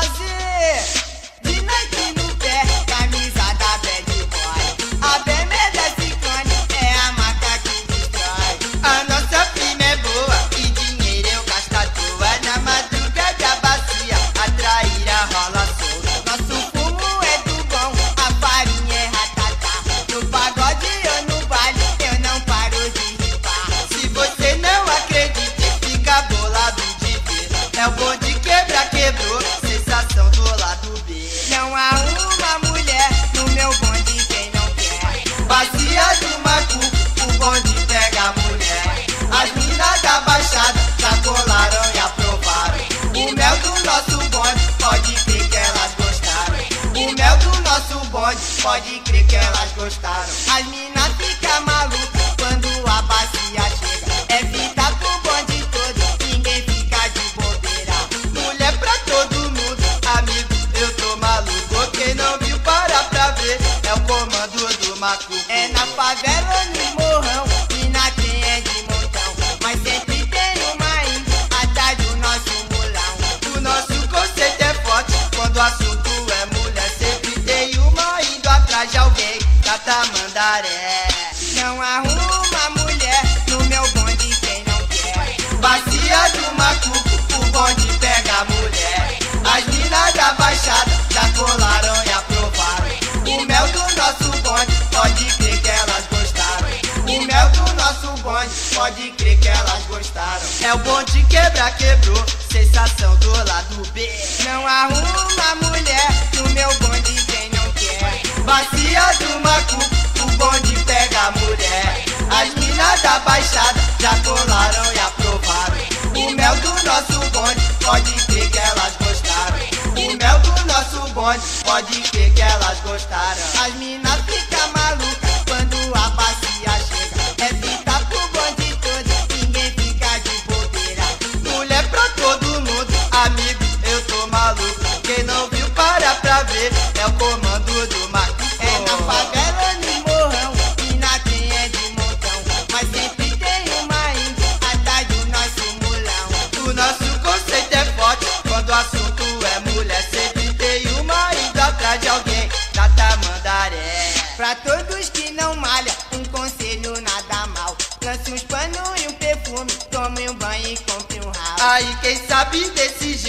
lazer. De Nike no pé, camisa da bad boy. A BM da Ciclone é a marca que destrói. A nossa prima é boa e dinheiro eu gasto à toa. Na madrugada a bacia, a traíra rola solta. Nosso fumo é do bom, a farinha é ratatá. No pagode ou no baile, eu não paro de ripar. Se você não acredita, fica bolado de ver. É o bonde quebrou, sensação do lado B. Não arruma mulher no meu bonde, quem não quer. Bacia do macuco, o bonde pega a mulher. As minas da baixada já colaram e aprovaram. O mel do nosso bonde, pode crer que elas gostaram. O mel do nosso bonde, pode crer que elas gostaram. As minas ficam malucas quando a bacia chega. É vida pro bonde todo, ninguém fica de bobeira. Mulher pra todo mundo, amigo, eu tô maluco. Quem não viu, para pra ver, é o comando do macuco. É na favela ou no morrão, e na quem é de montão. Mas sempre tem uma índia atrás do nosso mulão. O nosso conceito é forte, quando o assunto é mulher. Sempre tem uma indo atrás de alguém, da Tamandaré. Não arruma mulher no meu bonde, quem não quer. Bacia do macuco, o bonde pega a mulher. As minas da baixada já colaram e aprovaram. O mel do nosso bonde, pode crer que elas gostaram. O mel do nosso bonde, pode crer que elas gostaram. É o bonde quebrou, sensação do lado B. Não arruma mulher no meu bonde, quem não quer. Bacia do macuco, o bonde pega a mulher. As minas da baixada já colaram e aprovaram. O mel do nosso bonde, pode crer que elas gostaram. O mel do nosso bonde, pode crer que elas gostaram. As minas ficam malucas quando a bacia chega. É vida pro bonde todo, ninguém fica de bobeira. Mulher pra todo mundo, amigo, eu tô maluco. Quem não viu, para pra ver, é o comando do macuco. É na favela, no morrão, e na quem é de montão. Mas sempre tem uma índia atrás do nosso mulão. O nosso conceito é forte, quando o assunto é mulher. Sempre tem uma índia atrás de alguém, da Tamandaré. Pra todos que não malham, um conselho nada mal. Lance uns panos e um perfume, tome um banho e compre um ralo. Aí quem sabe desse jeito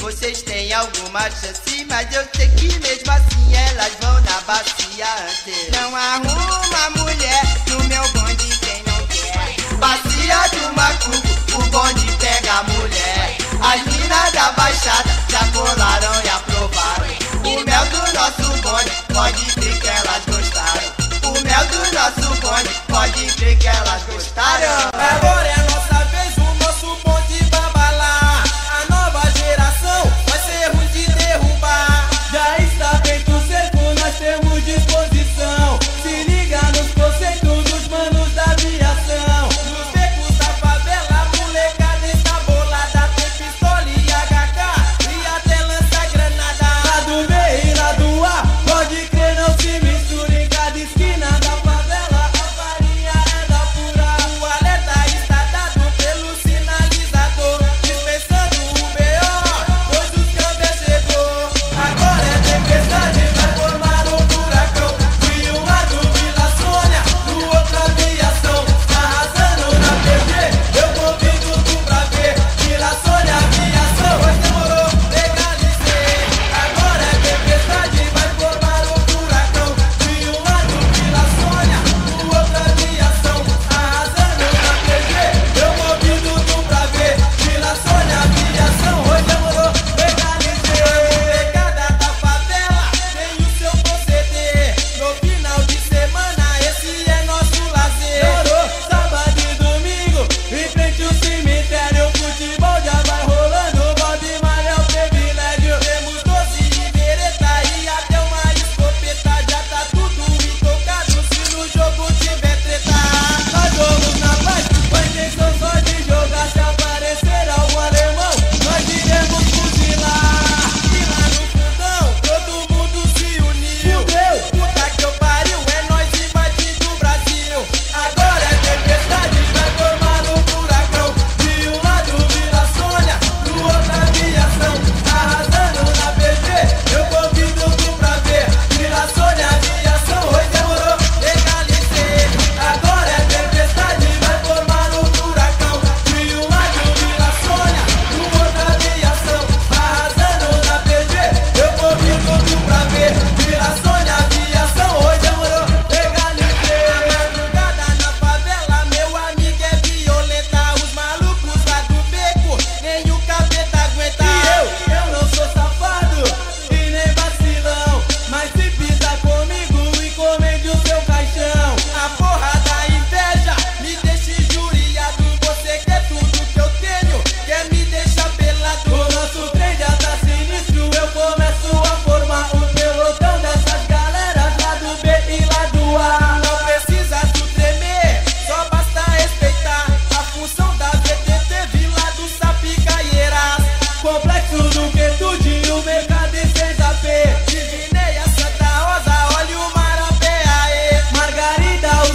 vocês têm alguma chance, mas eu sei que mesmo assim elas vão na bacia antes. Não arruma mulher no meu bonde quem não quer. Bacia do Macuco, o bonde pega a mulher. As minas da Baixada já colaram e aprovaram. O mel do nosso bonde, pode crer que elas gostaram. O mel do nosso bonde, pode crer que elas gostaram. Agora é a nossa vez, o nosso bonde vai balar. A nova geração vai ser ruim de derrubar. Já está feito o cerco, nós temos disposição. Se liga nos conceitos dos manos da aviação. Nos becos da favela, molecada está bolada. Tem pistola e HK e até lança granada. Lado B e lado A, pode crer, não se mistura. Em cada esquina da favela, a farinha é da pura. O alerta está dado pelo sinalizador, dispensando o B.O., pois os câmbios chegou. Agora é tempestade, vai formar um furacão. De um lado Vila Sônia, do outro aviação. Arrasando na PG, eu convido tu pra ver. Vila Sônia, aviação, mas demorou, legalizei. Agora é tempestade, vai formar um furacão. De um lado Vila Sônia, do outro aviação. Arrasando na PG, eu convido tu pra ver. Vila Sônia, aviação, hoje demorou, legalizei. Molecada da favela tem o seu proceder. No final de semana esse é nosso lazer. Demorou, sábado e domingo, em frente ao cemitério. O futebol já vai rolando, Bob Marley é o privilégio. Temos doce de bereta e até uma escopeta. Já tá tudo intocado se no jogo tiver treta. Nós vamos na paz, com a intenção só de jogar. Se aparecer algum alemão, nós iremos fuzilar. E lá no fundão, todo mundo se uniu. Puta que eu pariu, é nós invadindo o Brasil. Agora é tempestade, vai formar um furacão. De um lado Vila Sônia, do outro aviação. Arrasando na PG, eu convido tu pra ver. Vila Sônia, aviação, hoje demorou, legalizei. Agora é tempestade, vai formar um furacão. De um lado Vila Sônia, do outro aviação. Arrasando na PG, eu convido tu pra ver. Vila Sônia, aviação, hoje demorou, legalizei. A madrugada na favela, meu amigo é violenta. Os malucos lá do beco, nem o capeta aguenta. E eu não sou safado e nem vacilão, mas se pisar comigo, encomende o seu caixão. A porra da inveja me deixa injuriado. Você quer tudo que eu tenho, quer me deixar pelado. O nosso trem já tá sinistro, eu começo a formar um pelotão dessas galeras lá do B e lá do A. Não precisa tu tremer, só basta respeitar a função da VTT Vila do Sapicaieiras. Complexo do Quietude, o mercado em 6AP. Divineia, Santa Rosa, olha o Marapé, aê. Margarida, o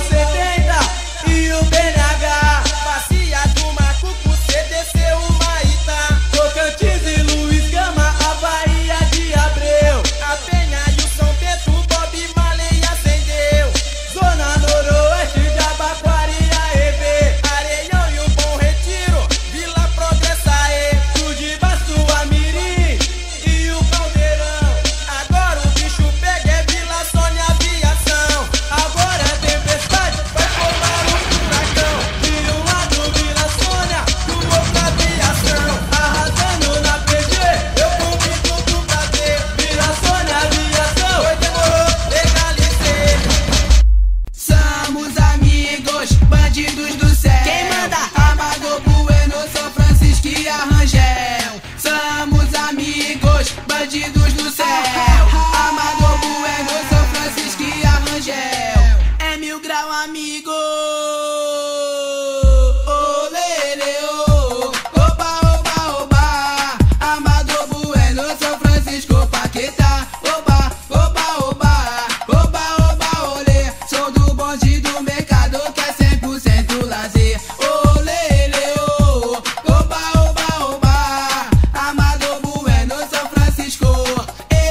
70 e o BNH. Bacia do Macuco, CDC, o Maitá. Tocantins e Luiz Gama, a Bahia de Abreu. A Penha e o São Bento, Bob Marley acendeu. Zona Noroeste de Abaquaria, EB. Areião e o Bom Retiro, Vila Progressa, aê. Tudo baixo a Mirim e o Caldeirão. Agora o bicho pega, é Vila Sônia, aviação. Agora é tempestade, vai formar um furacão. De um lado Vila Sônia, do outro aviação. Arrasando na PG, eu convido tu pra ver. Vila Sônia, aviação, hoje demorou, legalizei. Somos amigos, bandidos do céu. Quem manda? Amador Bueno, São Francisco e Arrangel. Somos amigos, bandidos do céu. Amador Bueno, São Francisco e Arrangel. É 1000 grau, amigo. Olele, oh. Oba, oba, oba. Amador Bueno, São Francisco, Paquetá. Oba, oba, oba. Oba, oba, olê. Sou do bonde do mercado que é 100% lazer. Olele, oh. Oba, oba, oba. Amador Bueno, São Francisco.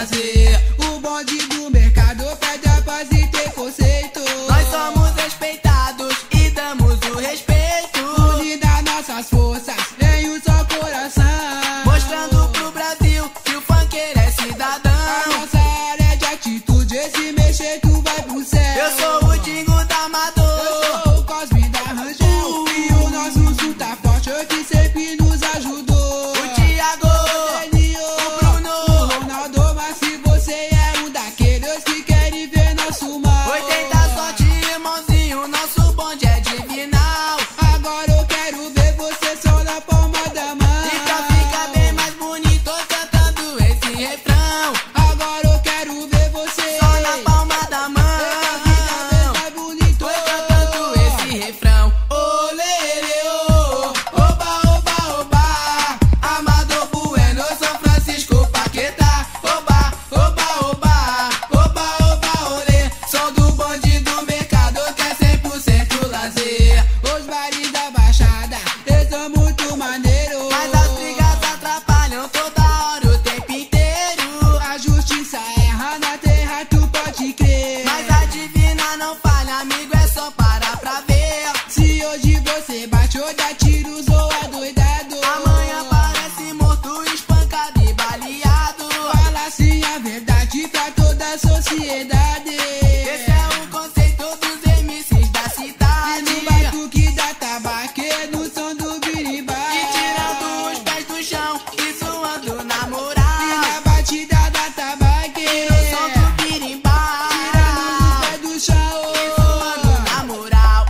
lazer. O bonde do mercado pede a paz e tem conceito. Nós somos respeitados e damos o respeito. Unida nossas forças em um só coração, mostrando pro Brasil que o funkeiro é cidadão. A nossa área de atitude, se mexer tu vai pro céu. Eu sou o Dingo da Amador, eu sou o Cosme da Rangel, e o nosso sul tá forte, o que sempre nos ajudou. O Thiago, o Bruno, o Ronaldo, mas se você é um daqueles que querem ver nosso mal, 80 sorte, irmãozinho, nosso bonde é divinal. Agora eu quero ver você só na palma da mão. E pra ficar bem mais bonito, cantando esse refrão. Agora eu quero ver você só na palma da mão. Mais bonito, cantando esse refrão. Olê, oba, oba, oba. Amador Bueno, São Francisco, Paquetá. Oba, oba, oba, oba, oba, olê. Som do bonde do mercado que é 100% lazer. Os bares da Baixada, eles são muito maneiros, mas as brigas atrapalham toda hora, o tempo inteiro. A justiça erra na terra, tu pode crer, mas a divina não falha, amigo, é só parar pra ver. Se hoje você bate ou dá tiros ou adoidado, amanhã parece morto, espancado e baleado. Fala assim a verdade pra toda a sociedade. Esse é o conceito dos MCs da cidade. E no batuque da tabaque, no som do birimbau, e tirando os pés do chão e suando na moral. E na batida da tabaque, e no som do birimbau, tirando os pés do chão e suando na moral.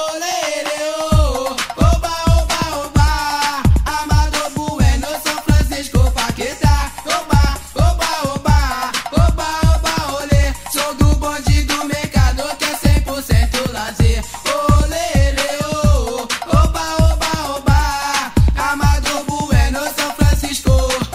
Olê, oba, oba, oba. Amador Bueno, São Francisco, Paquetá. Oba, oba, oba, oba, oba, olê. Sou do bonde do mercado que é 100% lazer. Olê, oba, oba, oba. Amador Bueno, São Francisco.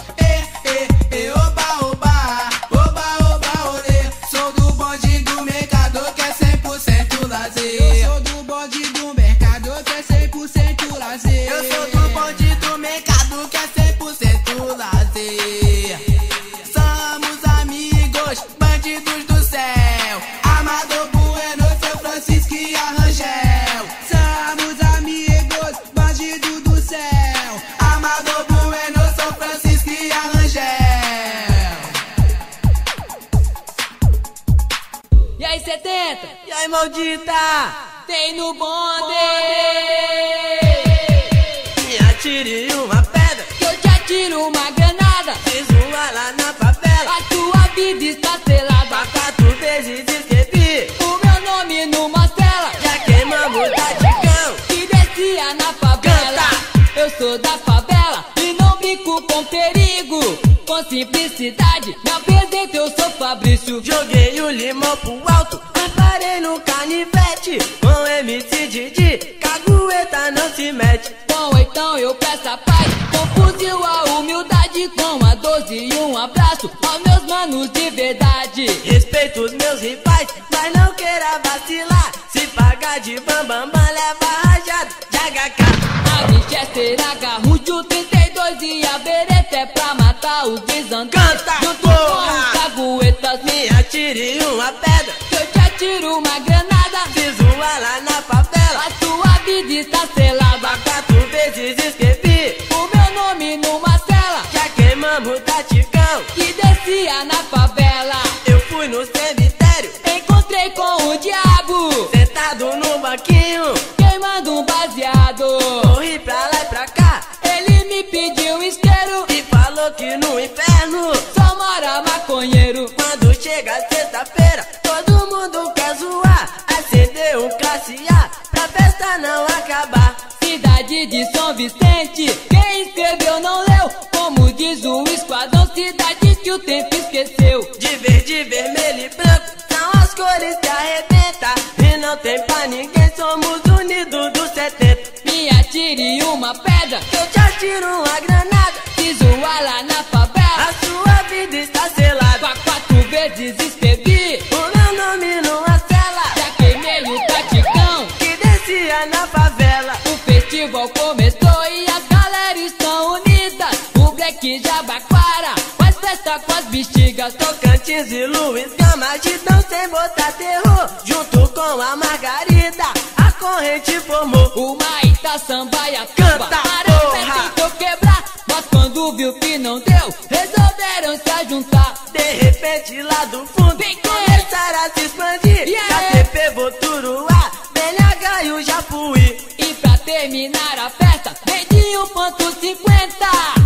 Oba, oba, oba, oba, olê. Sou do bonde do mercado que é 100% lazer. Eu sou do bonde do mercado que é 100% lazer. Eu sou do bonde do mercado que é 100% lazer. Somos amigos, bandidos do céu. Amador Bueno, São Francisco e Arrangel. Somos amigos, bandido do céu. Amador Bueno, São Francisco e Arrangel. E aí, 70? E aí, maldita? Tem no bonde. Me atire uma pedra, Que eu te atiro uma granada. fiz uma lá na favela. A tua vida está selada. 4 vezes escrevi O meu nome numa tela. já queimamos o taticão. Que descia na favela. Eu sou da favela e não brinco com perigo. Com simplicidade me apresento, eu sou Fabrício. Joguei o limão pro alto, parei no canivete. Com MC Didi, cagueta não se mete. Bom, então eu peço a paz, com fuzil a humildade, com a 12 e um abraço aos meus manos de verdade. Respeito os meus rivais, mas não queira vacilar. Se pagar de bambambam, leva rajado de HK. A Winchester, a Garrucho, 32 e a Beretta é pra matar os desandados. Canta, junto porra! com os caguetas. Me atire uma pedra, Que eu te atiro uma granada. fiz uma lá na favela. A tua vida está selada. 4 vezes escrevi O meu nome numa cela. já queimamos o taticão. Que descia na favela. Eu fui no cemitério, Encontrei com o diabo, sentado no banquinho. queimando um baseado. Corri pra lá e pra cá Ele me pediu isqueiro, e falou que no inferno só mora maconheiro. quando chega sexta-feira, todo mundo quer zoar. Acender um classe A pra festa não acabar. Cidade de São Vicente, quem escreveu não leu. Como diz o esquadrão, cidade que o tempo esqueceu. De verde, vermelho e branco são as cores que arrebenta. E não tem pra ninguém, somos unidos dos 70. Me atire uma pedra, Eu te atiro uma granada, fiz o lá na favela. a sua vida está selada. 4 vezes escrevi O meu nome numa cela já queimei o taticão. que descia na favela. O festival começou e as galera estão unidas. O Black Jabaquara faz festa festa com as bexigas. Tocantins e Luiz Gama agitão sem botar terror. Junto com a Margarida, a corrente formou. O Maíta Sambaia Canta, Maré tentou quebrar, mas quando viu que não deu, resolveram se juntar. De repente lá do fundo começaram a se expandir. KTP, Voturuá, BNH e o Japuí. E pra terminar a festa, vendi 1,50.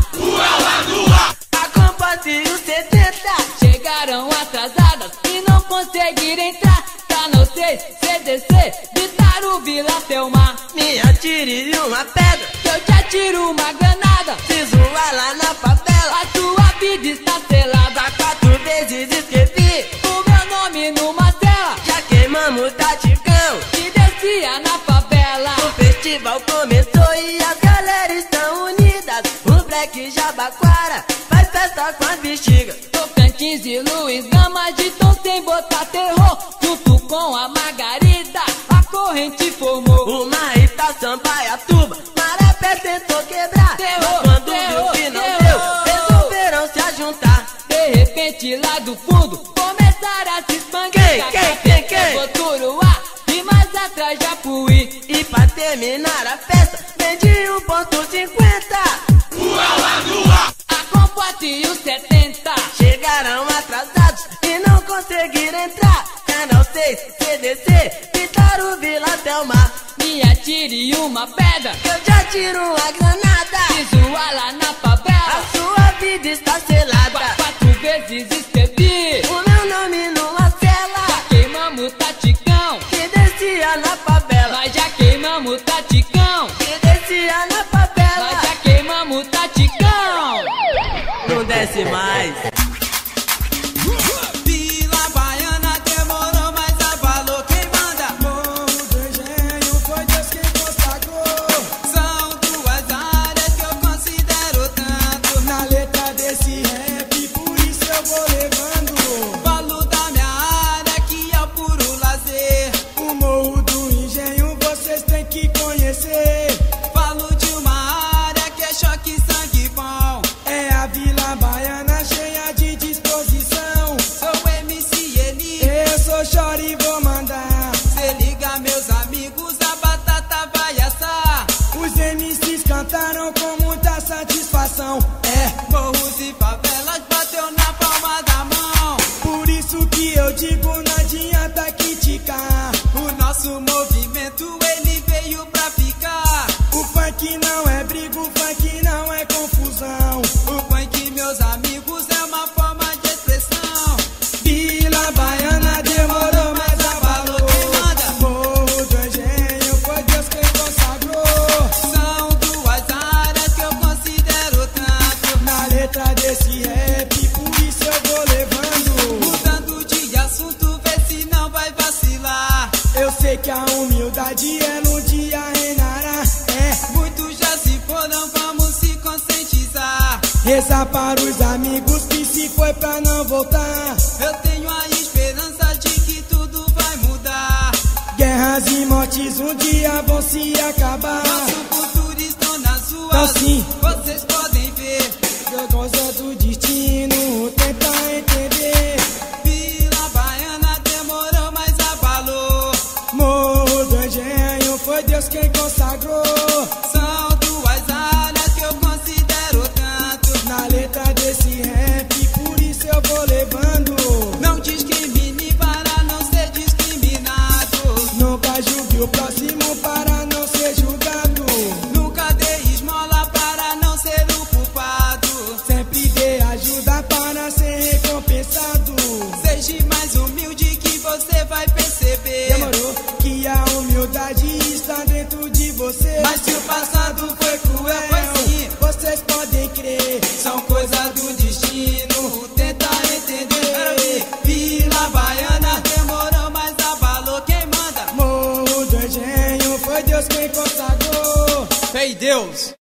A Composta e o 70 chegaram atrasadas e não conseguiram entrar. Pra não sei, CDC, gritaram Vila Selmar. Me atire uma pedra, que eu te atiro uma granada. Se zoar lá na favela, a sua vida está selada. 4 vezes escrevi o meu nome numa tela. Já queimamos o Taticão, que descia na favela. O festival começou e as galera estão unidas. O Black Jabaquara faz festa com as bexigas. Tocantins e Luiz Gama agitam sem botar terror. Junto com a Margarida, a corrente formou. O Maíta Sambaia Tuba, Maré tentou quebrar. Terror, quando terror, viu que não terror. deu, resolveram se juntar. De repente lá do fundo começaram a se expandir. Quem? Voturuá e mais atrás Japuí. E pra terminar a festa, vendi 1,50. A Composta e o 70 chegaram atrasados e não conseguiram entrar. Canal 6, CDC, gritaram Vila Selmar. Me atire uma pedra, eu já tiro uma granada. Se zoar lá na favela, a sua vida está selada. 4 vezes escrevi o meu nome numa cela. Já queimamos o Taticão, que descia na favela. Mas já queimamos o Taticão, que descia na favela. Mas já queimamos o Taticão. Não desce mais. Vila Baiana demorou, mas abalou quem manda. Morro do Engenho foi Deus quem consagrou. São 2 áreas que eu considero tanto. Na letra desse rap, por isso eu vou levando. Falo da minha área que é o puro lazer. O Morro do Engenho vocês têm que conhecer. Falo de uma área que é choque, sangue bom. É a Vila Baiana cheia de disposição. Sou MC Eli, eu sou Chori e vou mandar. Cê liga meus amigos, a batata vai assar. Os MCs cantaram com muita satisfação. É, morros e favelas bateu na palma da mão. Por isso que eu digo, não adianta criticar. O nosso movimento, ele veio pra ficar. O funk não é briga, o funk não é confusão. O funk, meus amigos, é uma forma de expressão. Vila Baiana demorou, mas abalou quem manda. Morro do Engenho foi Deus quem consagrou. São 2 áreas que eu considero tanto. Na letra desse rap, por isso eu vou levando. Mudando de assunto, vê se não vai vacilar. Eu sei que a humildade ela um dia reinará. É, muitos já se foram, vamos se conscientizar. Rezar para os amigos que se foi pra não voltar. Eu tenho a esperança de que tudo vai mudar. Guerras e mortes um dia vão se acabar. Nosso futuro está nas ruas, então, sim, vocês podem ver. Eu gosto do destino, tenta entender. Vila Baiana demorou, mas abalou. Morro do Engenho foi Deus quem consagrou. São 2 áreas que eu considero tanto. Na letra desse rap, por isso eu vou levando. Não discrimine para não ser discriminado. Nunca julgue o próximo para não ser julgado. Nunca dê esmola para não ser o culpado. Sempre dê ajuda para ser recompensado. Seja mais humilde que você vai perceber. Demorou que a humildade está dentro de você. Mas se o passado foi cruel, vocês podem crer. São coisas do destino, tenta entender. Vila Baiana demorou, mas abalou quem manda. Morro do Engenho foi Deus quem consagrou. Fé em Deus.